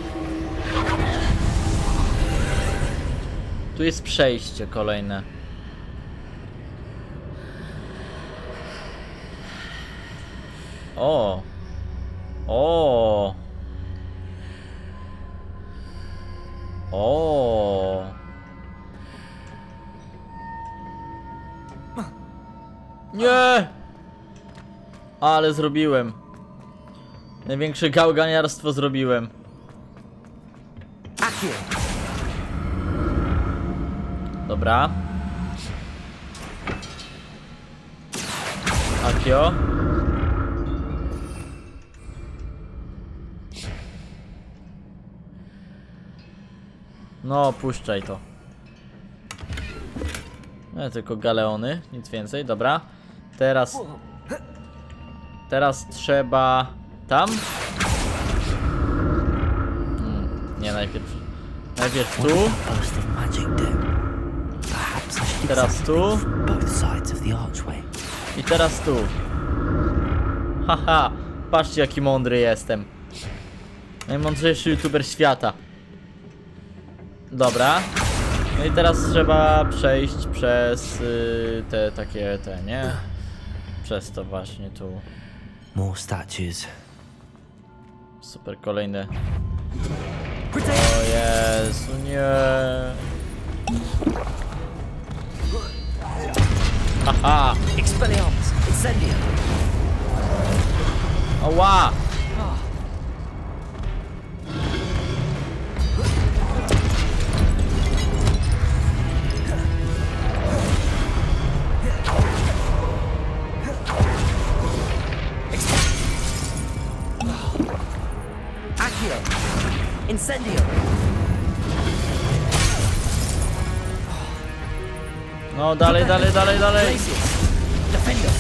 Tu jest przejście kolejne. O. O. O. Nie! Ale zrobiłem. Największe gałganiarstwo zrobiłem. Dobra. Akio. No, puszczaj to. No, tylko galeony, nic więcej, dobra. Teraz trzeba... Tam? Nie, najpierw tu. Teraz tu. I teraz tu. Haha, patrzcie jaki mądry jestem. Najmądrzejszy youtuber świata. Dobra. No i teraz trzeba przejść przez nie? Przez to właśnie tu. More statues. Super, kolejne. O Jezu, nie. Haha. Expelliarmus, Incendio. Oła. Incendio. No dalej. Defender.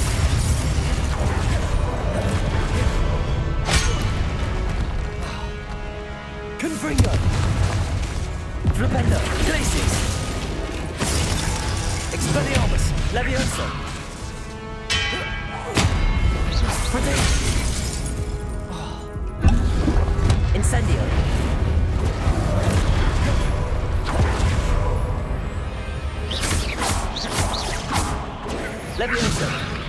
Confringo. Flipendo. Glacius. Expelliarmus. Levioso. Incendio. Levioso.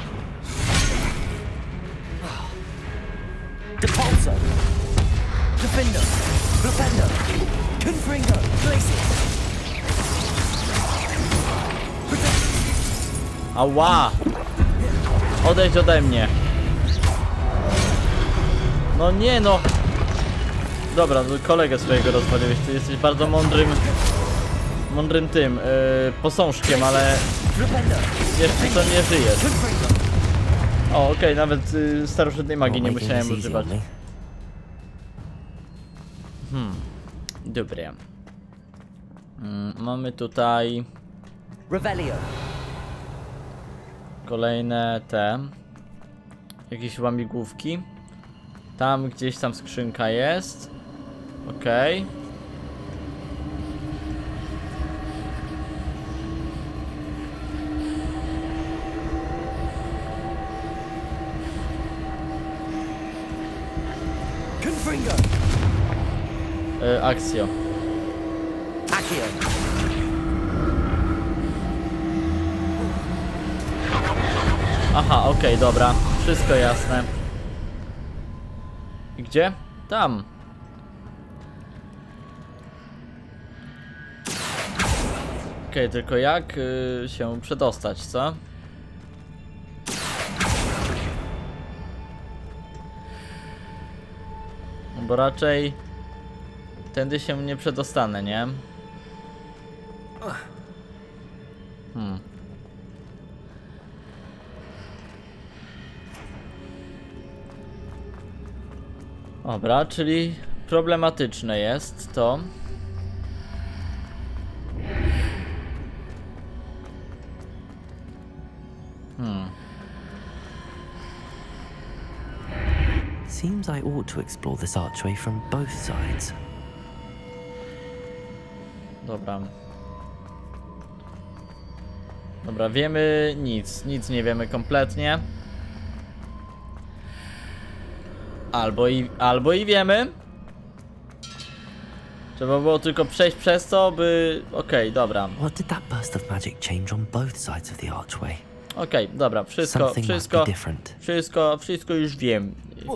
Depulso. Defender. Flipendo. Confringo. Glacius. Ała! Odejdź ode mnie. No nie no. Dobra, kolegę swojego rozwaliłeś. Ty jesteś bardzo mądrym tym posążkiem, ale jeszcze co nie żyjesz. O, okej, nawet starożytnej magii nie musiałem używać. Dobra. Mamy tutaj... Revelio. Kolejne te. Jakieś łamigłówki. Tam gdzieś tam skrzynka jest. Okej. Akcjo. Aha, okej, dobra. Wszystko jasne. I gdzie? Tam. Okej, tylko jak się przedostać, co? No bo raczej tędy się nie przedostanę, nie? Dobra, czyli problematyczne jest to. Seems I ought to explore this archway from both sides. Dobra. Dobra, wiemy nic nie wiemy kompletnie. Albo i wiemy. Trzeba było tylko przejść przez to, by... Okej, dobra. What did that burst of magic change on both sides of the archway? Okej, dobra, wszystko już wiem.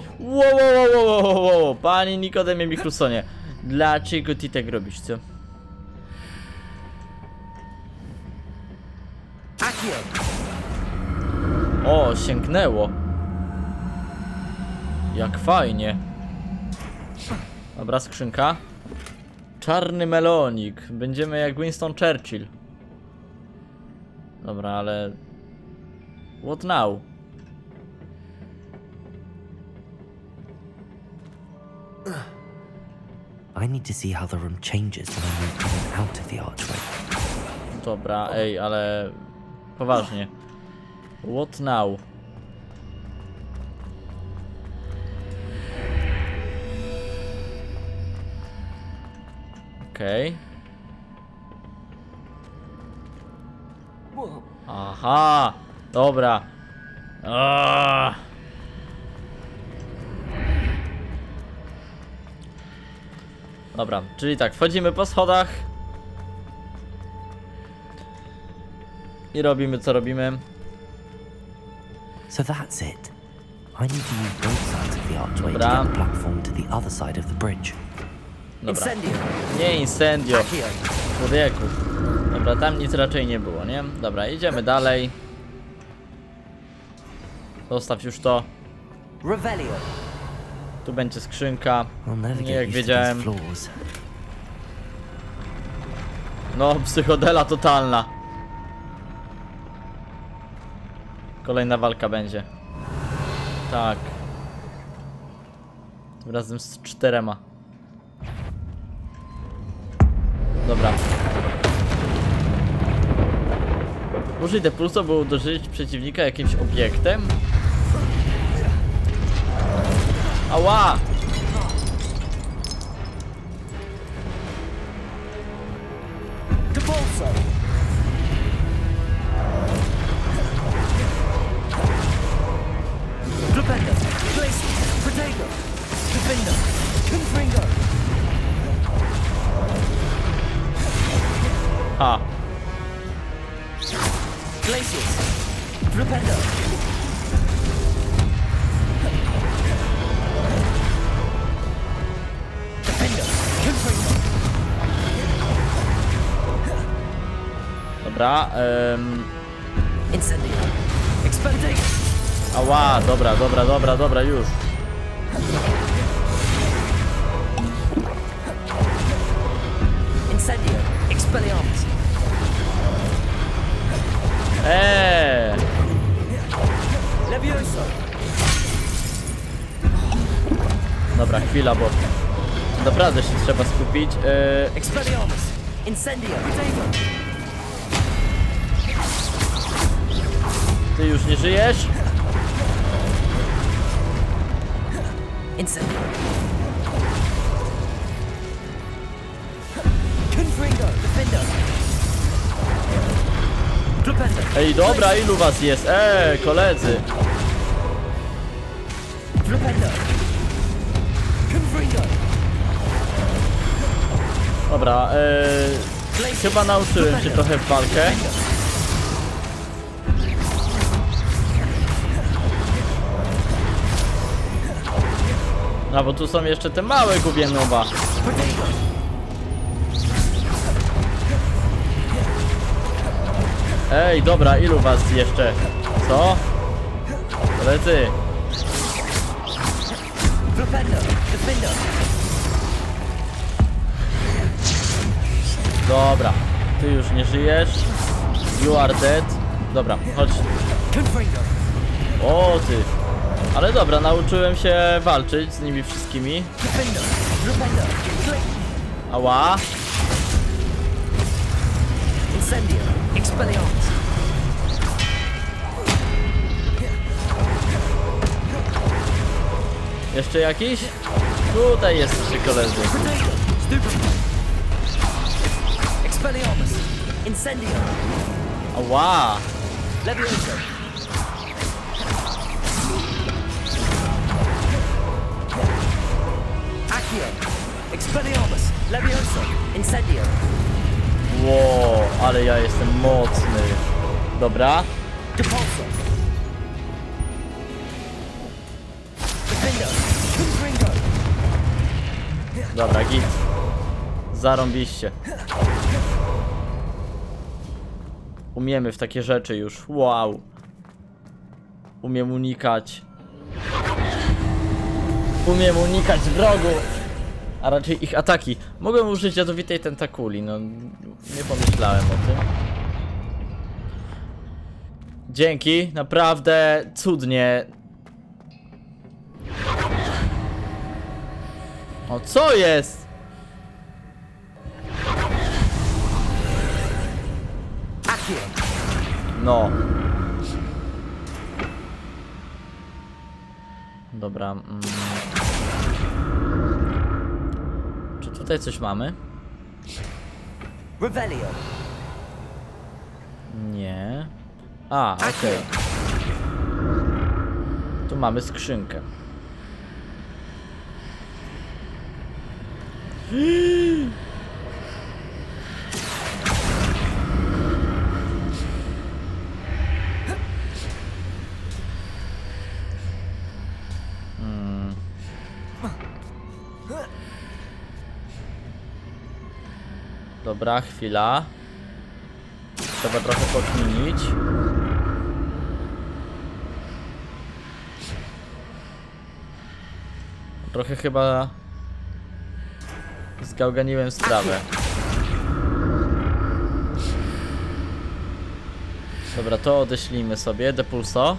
Wow, panie Nikodemie Mikrusonie. Dlaczego ty tak robisz, co? O, sięgnęło. Jak fajnie. Dobra, skrzynka. Czarny melonik. Będziemy jak Winston Churchill. Dobra, ale... What now? I need to see how the room changes when I move in and out of the archway. Dobra, ej, ale... Poważnie. What now? Okej. Aha! Dobra. Dobra, czyli tak, wchodzimy po schodach. I robimy co robimy. So that's it. I need to use both sides of the archway to get the platform to the other side of the bridge. Dobra. Nie incendio. Człowieku. Dobra, tam nic raczej nie było, nie? Dobra, idziemy dalej. Zostaw już to. Tu będzie skrzynka. Nie, jak wiedziałem. No, psychodela totalna. Kolejna walka będzie. Tak. Tym razem z 4. Dobra. Użyj depulsu, by uderzyć przeciwnika jakimś obiektem. Ała! Depulso! Defender! Glacier! Protego! Defender! Confringo! Ha! Glaciers! Defender! Dobra, Incendio! Expelliarmus! Ała, dobra, już. Incendio! Expelliarmus! Levioso! Dobra, chwila, bo naprawdę się trzeba skupić. Expelliarmus! Incendio! Ty Ty już nie żyjesz? Ej, dobra, ilu was jest? Koledzy. Dobra, chyba nauczyłem się trochę w walkę. A bo tu są jeszcze te małe gubienowa. Ej, dobra, ilu was jeszcze? Co? Koledzy. Dobra, ty już nie żyjesz. You are dead. Dobra, chodź. O ty. Ale dobra, nauczyłem się walczyć z nimi wszystkimi. Ała. Jeszcze jakiś? Tutaj jest trzy koledzy. Ała. Wow, ale ja jestem mocny. Dobra. Dobra, git. Zarąbiście. Umiemy w takie rzeczy już. Wow. Umiem unikać. Umiem unikać wrogów. A raczej ich ataki. Mogłem użyć jadowitej tentakuli. No, nie pomyślałem o tym. Dzięki. Naprawdę cudnie. O, co jest? No. Dobra. Czy tutaj coś mamy? Nie. A, okej. Tu mamy skrzynkę. Dobra, chwila. Trzeba trochę pokminić. Trochę chyba zgałganiłem sprawę. Dobra, to odeślijmy sobie. Depulso.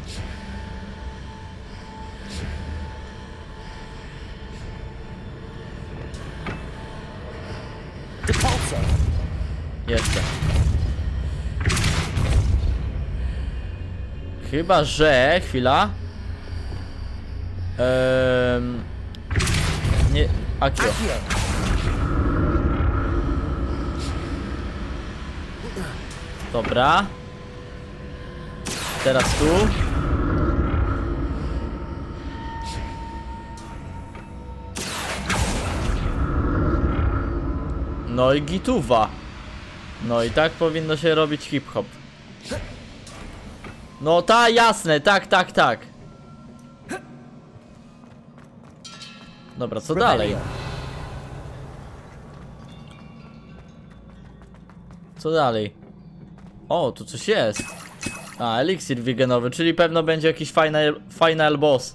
Jeszcze. Chyba, że... Chwila. Nie... Akio. Dobra. Teraz tu. No i gituwa. No i tak powinno się robić hip-hop. No ta, jasne, tak. Dobra, co dalej? Co dalej? O, tu coś jest. A, eliksir wigenowy, czyli pewno będzie jakiś final boss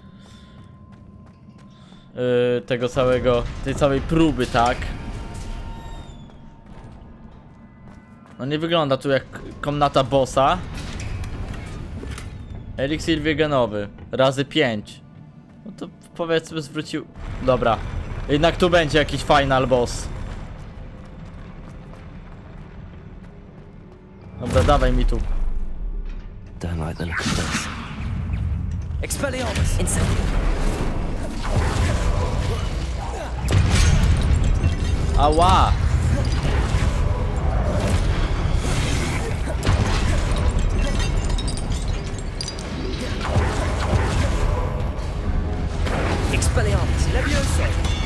tego całego, tej całej próby, tak? No nie wygląda tu jak komnata bossa. Eliksir wigenowy, razy 5. No to powiedzmy zwrócił... Dobra, jednak tu będzie jakiś final boss. Dobra, dawaj mi tu. Don't like the look of this. Expelliarmus! Incendio! Ała! Expelliarmus! Levioso!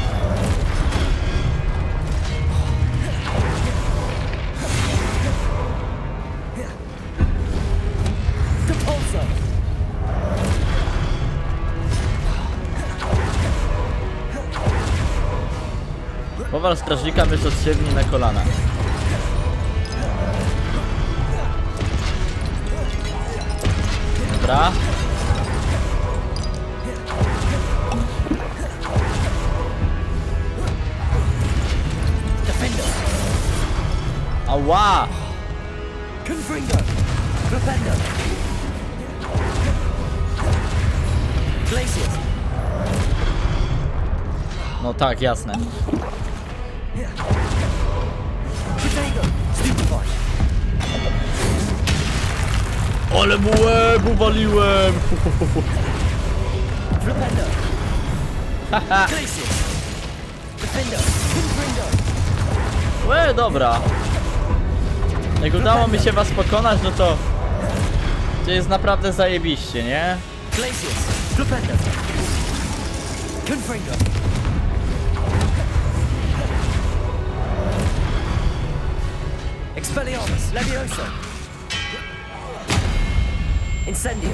Compulso! Powal strażnika, myśl od siedmi na kolana. Dobra. Ała! Confringo! Flipendo! Glacius! No tak, jasne. Protego! Stupefy! Ale mu łeb uwaliłem! Flipendo! Glacius! Defendo! Confringo! Łe, dobra. Jak udało mi się was pokonać, no to jest naprawdę zajebiście, nie? Glacius! Flipendo! Confringo! Expelliarmus! Levioso! Incendio!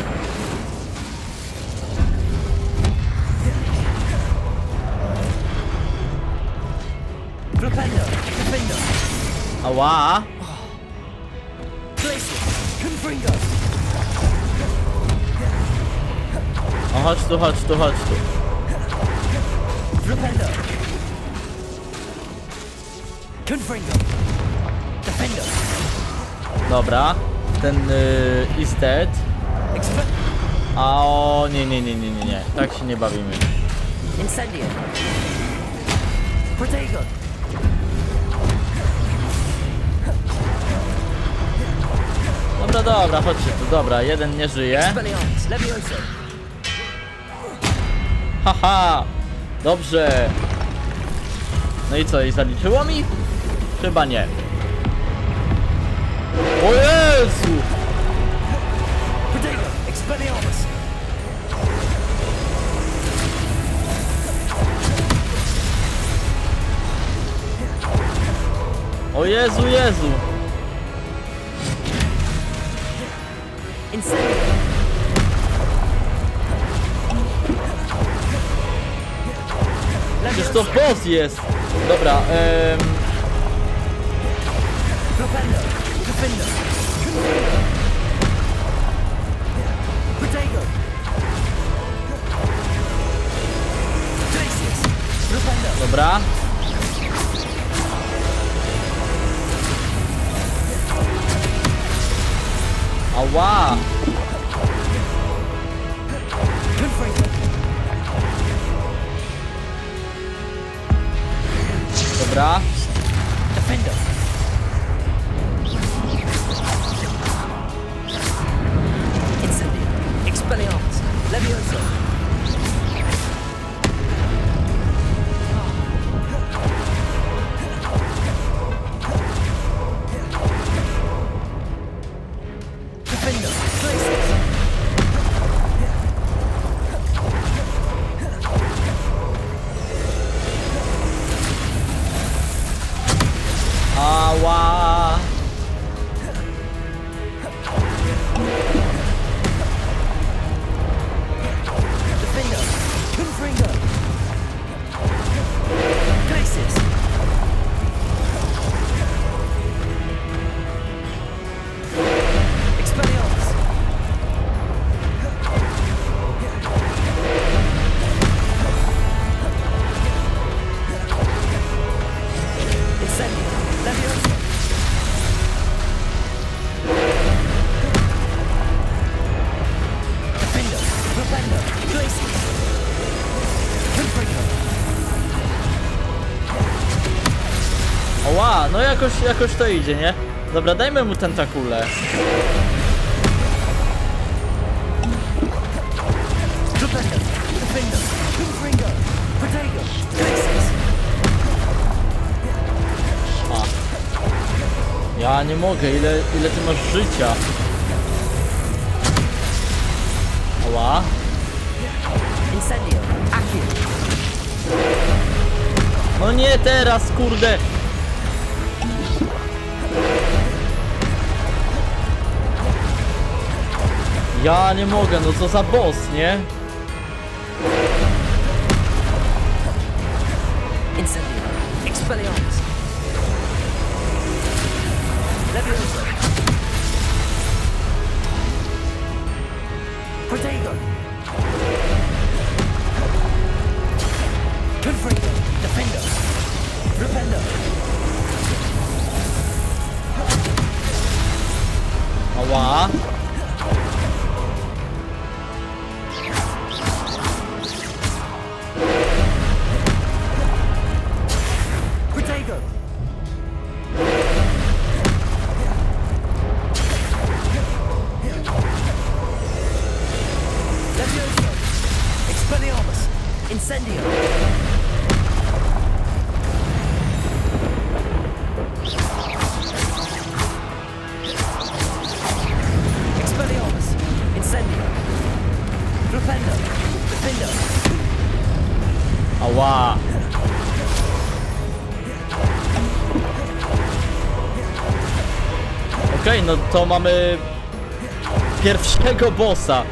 Flipendo! Defendo! Ała! Glacius! Confringo! O, chodź tu, chodź tu, chodź tu. Flipendo! Confringo! Defendo! Dobra. Ten is dead. A o, nie. Tak się nie bawimy. Incendio! Protego! Dobra, chodźcie tu, dobra, jeden nie żyje. Expelliarmus! Levioso! Haha! Dobrze! No i co, i zaliczyło mi? Chyba nie. O Jezu! Protego! Expelliarmus! O Jezu! Incendio! Przecież to boss jest! Dobra, Flipendo! Defendo! Protego! Glacius! Flipendo! dobra. Ała! Confringo! Dobra. Defendo! Incendio! Expelliarmus! Levioso! Defendo! Glacius! Ała! Defendo! Confringo! Glacius! Expelliarmus! Incendio! Levioso! Defendo! Flipendo! Glacius! Confringo! Oła, no jakoś to idzie, nie? Dobra, dajmy mu tentakulę. A. Ja nie mogę, ile ty masz życia? Ała. No nie teraz, kurde! Ja nie mogę, no co za boss, nie? Incendio. Expelliarmus. Leviosa. Protego. Confringo. Defendo. Rependo. Ała. Protego. Leviosa. Expelliarmus. Incendio. Expelliarmus. Incendio. Rependo. Defendo. Ała. Okej, no to mamy pierwszego bossa.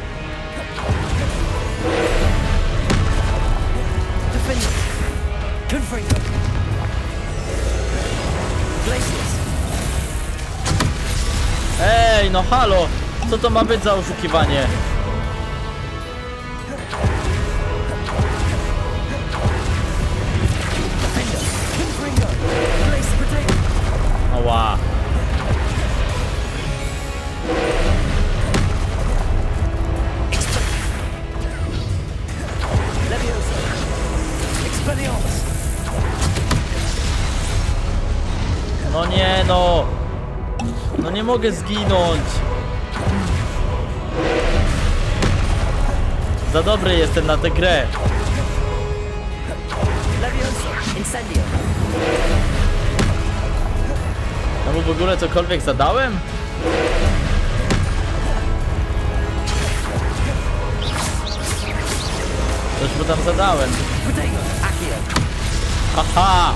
Defendo. Confringo. Glacius. Ej, no halo! Co to ma być za oszukiwanie? Defendo. Confringo. Glacius. Protego. Ała. Leviosa. Expelliarmus. No nie, no! No nie mogę zginąć! Za dobry jestem na tę grę. Leviosa. Incendio. Ja mu w ogóle cokolwiek zadałem? Coś mu tam zadałem. Protego. Accio. Haha!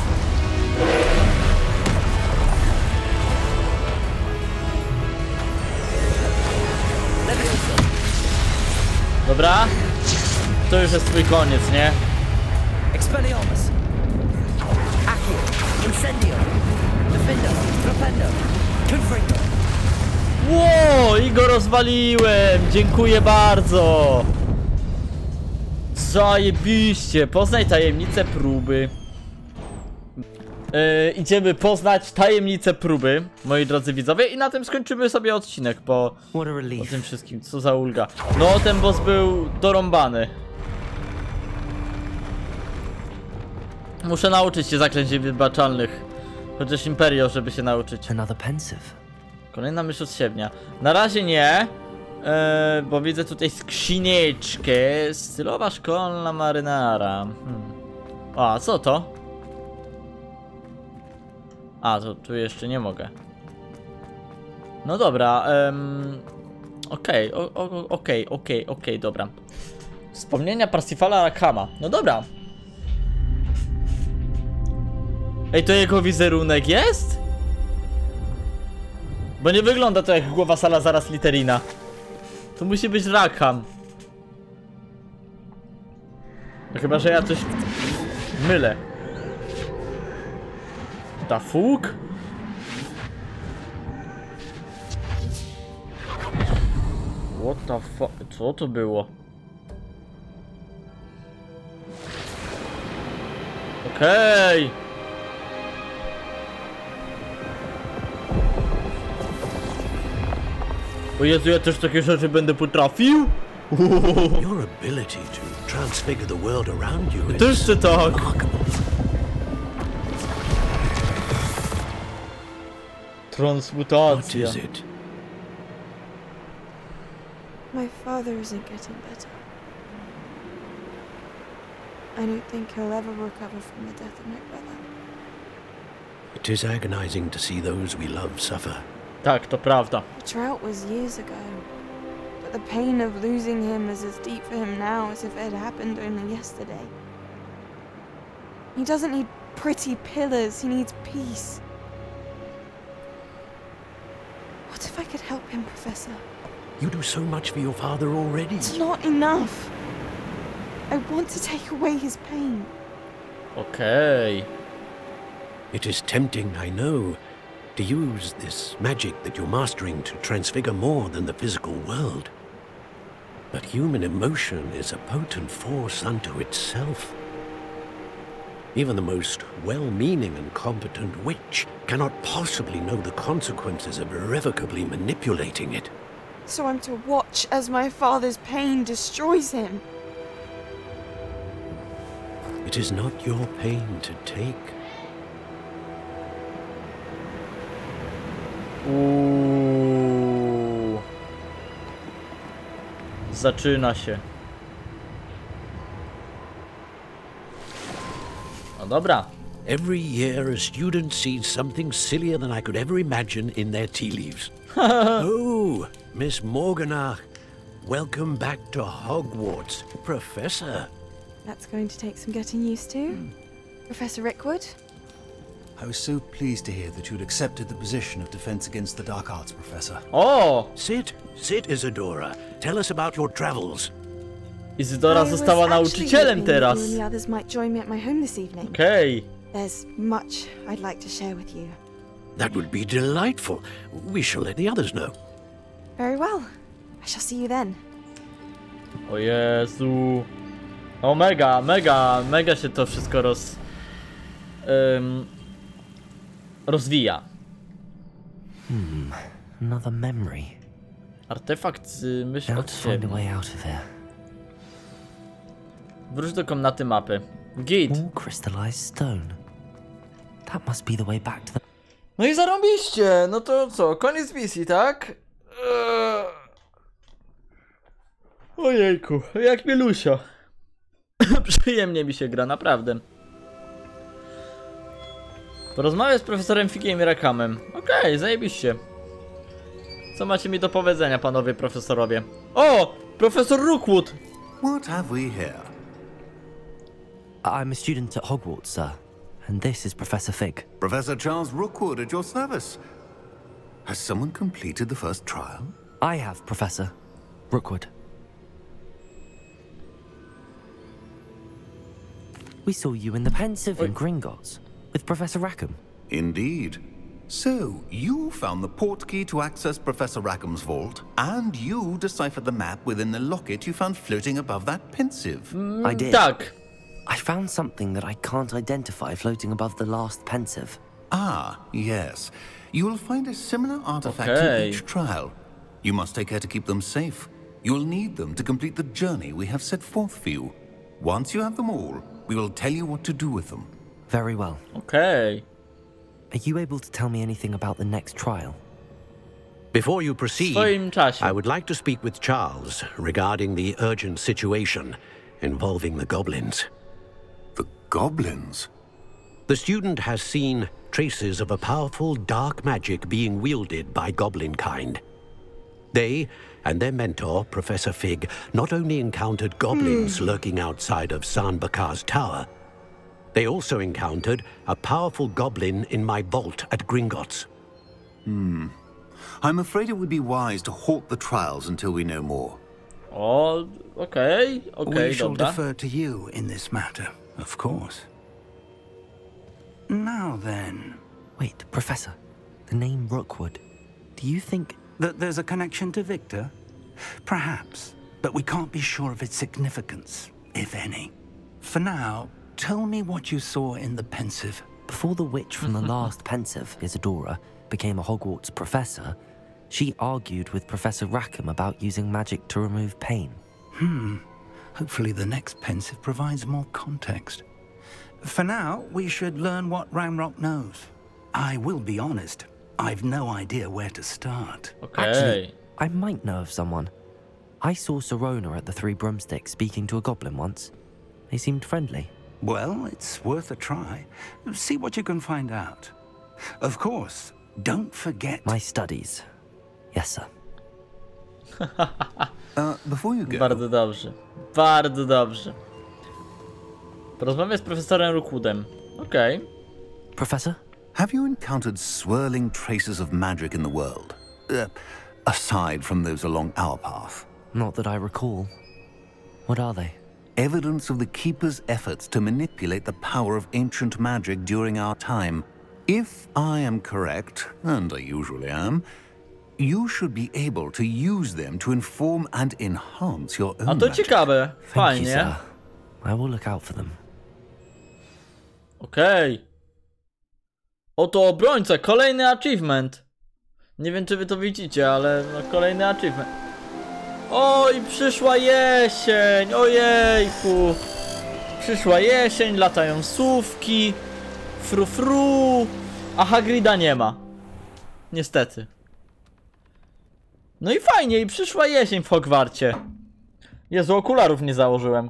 Leviosa. Dobra? To już jest twój koniec, nie? Expelliarmus. Accio. Incendio. Defendo. Rependo. Confringo. Ło, i go rozwaliłem! Dziękuję bardzo! Zajebiście! Poznaj tajemnicę próby. Idziemy poznać tajemnicę próby, moi drodzy widzowie, i na tym skończymy sobie odcinek po tym wszystkim. Co za ulga. No, ten boss był dorąbany. Muszę nauczyć się zaklęć niewybaczalnych. Chociaż Imperio, żeby się nauczyć. Another pensive. Kolejna myśl od siewnia. Na razie nie, bo widzę tutaj skrzyneczkę. Stylowa szkolna marynara. A, co to? A, to tu jeszcze nie mogę. No dobra, okej, dobra. Wspomnienia Parsifala Rakhama. No dobra. Ej, to jego wizerunek jest? Bo nie wygląda to jak głowa Salazara Slytherina. To musi być Rakham. No chyba, że ja coś mylę. Da fuck? What the fuck? Co to było? Okej. O Jezu, ja też takie rzeczy będę potrafił? Your ability to transfigure the world around you Też czy tak? Transmutacja. What is it? My father isn't getting better. I don't think he'll ever recover from the death of my brother. It is agonizing to see those we love suffer. Tak, to prawda. The drought was years ago, but the pain of losing him is as deep for him now as if it had happened only yesterday. He doesn't need pretty pillars, he needs peace. What if I could help him, Professor? You do so much for your father already. It's not enough. I want to take away his pain. Okej. It is tempting, I know, to use this magic that you're mastering to transfigure more than the physical world. But human emotion is a potent force unto itself. Even the most well-meaning and competent witch cannot possibly know the consequences of irrevocably manipulating it. So I'm to watch as my father's pain destroys him. It is not your pain to take. Zaczyna się. No dobra. Every year a student sees something sillier than I could ever imagine in their tea leaves. Oh, Miss Morganach, welcome back to Hogwarts, Professor. That's going to take some getting used to. Professor Rickwood? I was so pleased to hear that you'd accepted the position of Defense Against the Dark Arts, Professor. O! Sit, Isadora. Tell us about your travels. Isadora została nauczycielem teraz. You and the others might join me at my home this evening. Okej. There's much I'd like to share with you. That would be delightful. We shall let the others know. Very well. I shall see you then. O Jezu. O mega się to wszystko rozwija. Another memory. Artefakt z myśl Now od to find a siebie. way out of here. Wróć do komnaty mapy. Git. All crystallized stone. That must be the way back to the... No i zarąbiście. No to co? Koniec misji, tak? Ojejku, jak mielusio. Przyjemnie mi się gra, naprawdę. Porozmawiać z profesorem Figiem i Rackhamem. Okej, zajebiście. Co macie mi do powiedzenia, panowie profesorowie? O! Profesor Rookwood! What have we here? I'm a student at Hogwarts, sir. And this is Professor Fig. Professor Charles Rookwood at your service. Has someone completed the first trial? I have, Professor Rookwood. We saw you in the Pensive in Gringotts with Professor Rackham. Indeed. So, you found the portkey to access Professor Rackham's vault, and you deciphered the map within the locket you found floating above that Pensive. I did. Tak. I found something that I can't identify floating above the last Pensive. Ah, yes. You will find a similar artifact in each trial. You must take care to keep them safe. You will need them to complete the journey we have set forth for you. Once you have them all, we will tell you what to do with them. Very well. Okay. Are you able to tell me anything about the next trial? Before you proceed, I would like to speak with Charles regarding the urgent situation involving the goblins. The goblins? The student has seen traces of a powerful dark magic being wielded by goblin kind. They and their mentor, Professor Fig, not only encountered goblins lurking outside of San Bakar's tower, they also encountered a powerful goblin in my vault at Gringotts. I'm afraid it would be wise to halt the trials until we know more. Oh, okay, We shall dobra. defer to you in this matter, of course. Now then... Wait, Professor. The name Rookwood. Do you think... that there's a connection to Victor? Perhaps, but we can't be sure of its significance, if any. For now, tell me what you saw in the Pensive. Before the witch from the last Pensive, Isadora, became a Hogwarts professor, she argued with Professor Rackham about using magic to remove pain. Hopefully the next Pensive provides more context. For now, we should learn what Ranrock knows. I will be honest, I've no idea where to start. Actually, I might know of someone. I saw Sirona at the Three Broomsticks speaking to a goblin once. They seemed friendly. Well, it's worth a try. See what you can find out. Of course, don't forget... My studies. Yes, sir. Before you go... Bardzo dobrze. Bardzo dobrze. Porozmawiaj z profesorem Rookwoodem. Okay. Professor? Have you encountered swirling traces of magic in the world? Aside from those along our path? Not that I recall. What are they? Evidence of the Keeper's efforts to manipulate the power of ancient magic during our time. If I am correct, and I usually am, you should be able to use them to inform and enhance your own magic. A to ciekawe. Thank you, sir. I will look out for them. Okej. Oto obrońca, kolejny achievement. Nie wiem, czy wy to widzicie, ale no, kolejny achievement. Oj, przyszła jesień, ojejku. Przyszła jesień, latają słówki, frufru, a Hagrida nie ma. Niestety. No i fajnie, i przyszła jesień w Hogwarcie. Jezu, okularów nie założyłem.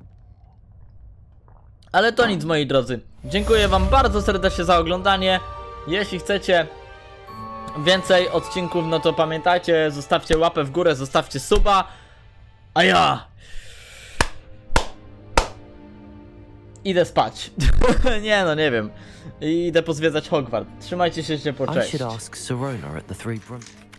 Ale to nic, moi drodzy. Dziękuję wam bardzo serdecznie za oglądanie. Jeśli chcecie więcej odcinków, no to pamiętajcie, zostawcie łapę w górę, zostawcie suba. A ja idę spać. Nie no, nie wiem. Idę pozwiedzać Hogwart. Trzymajcie się ciepło, cześć.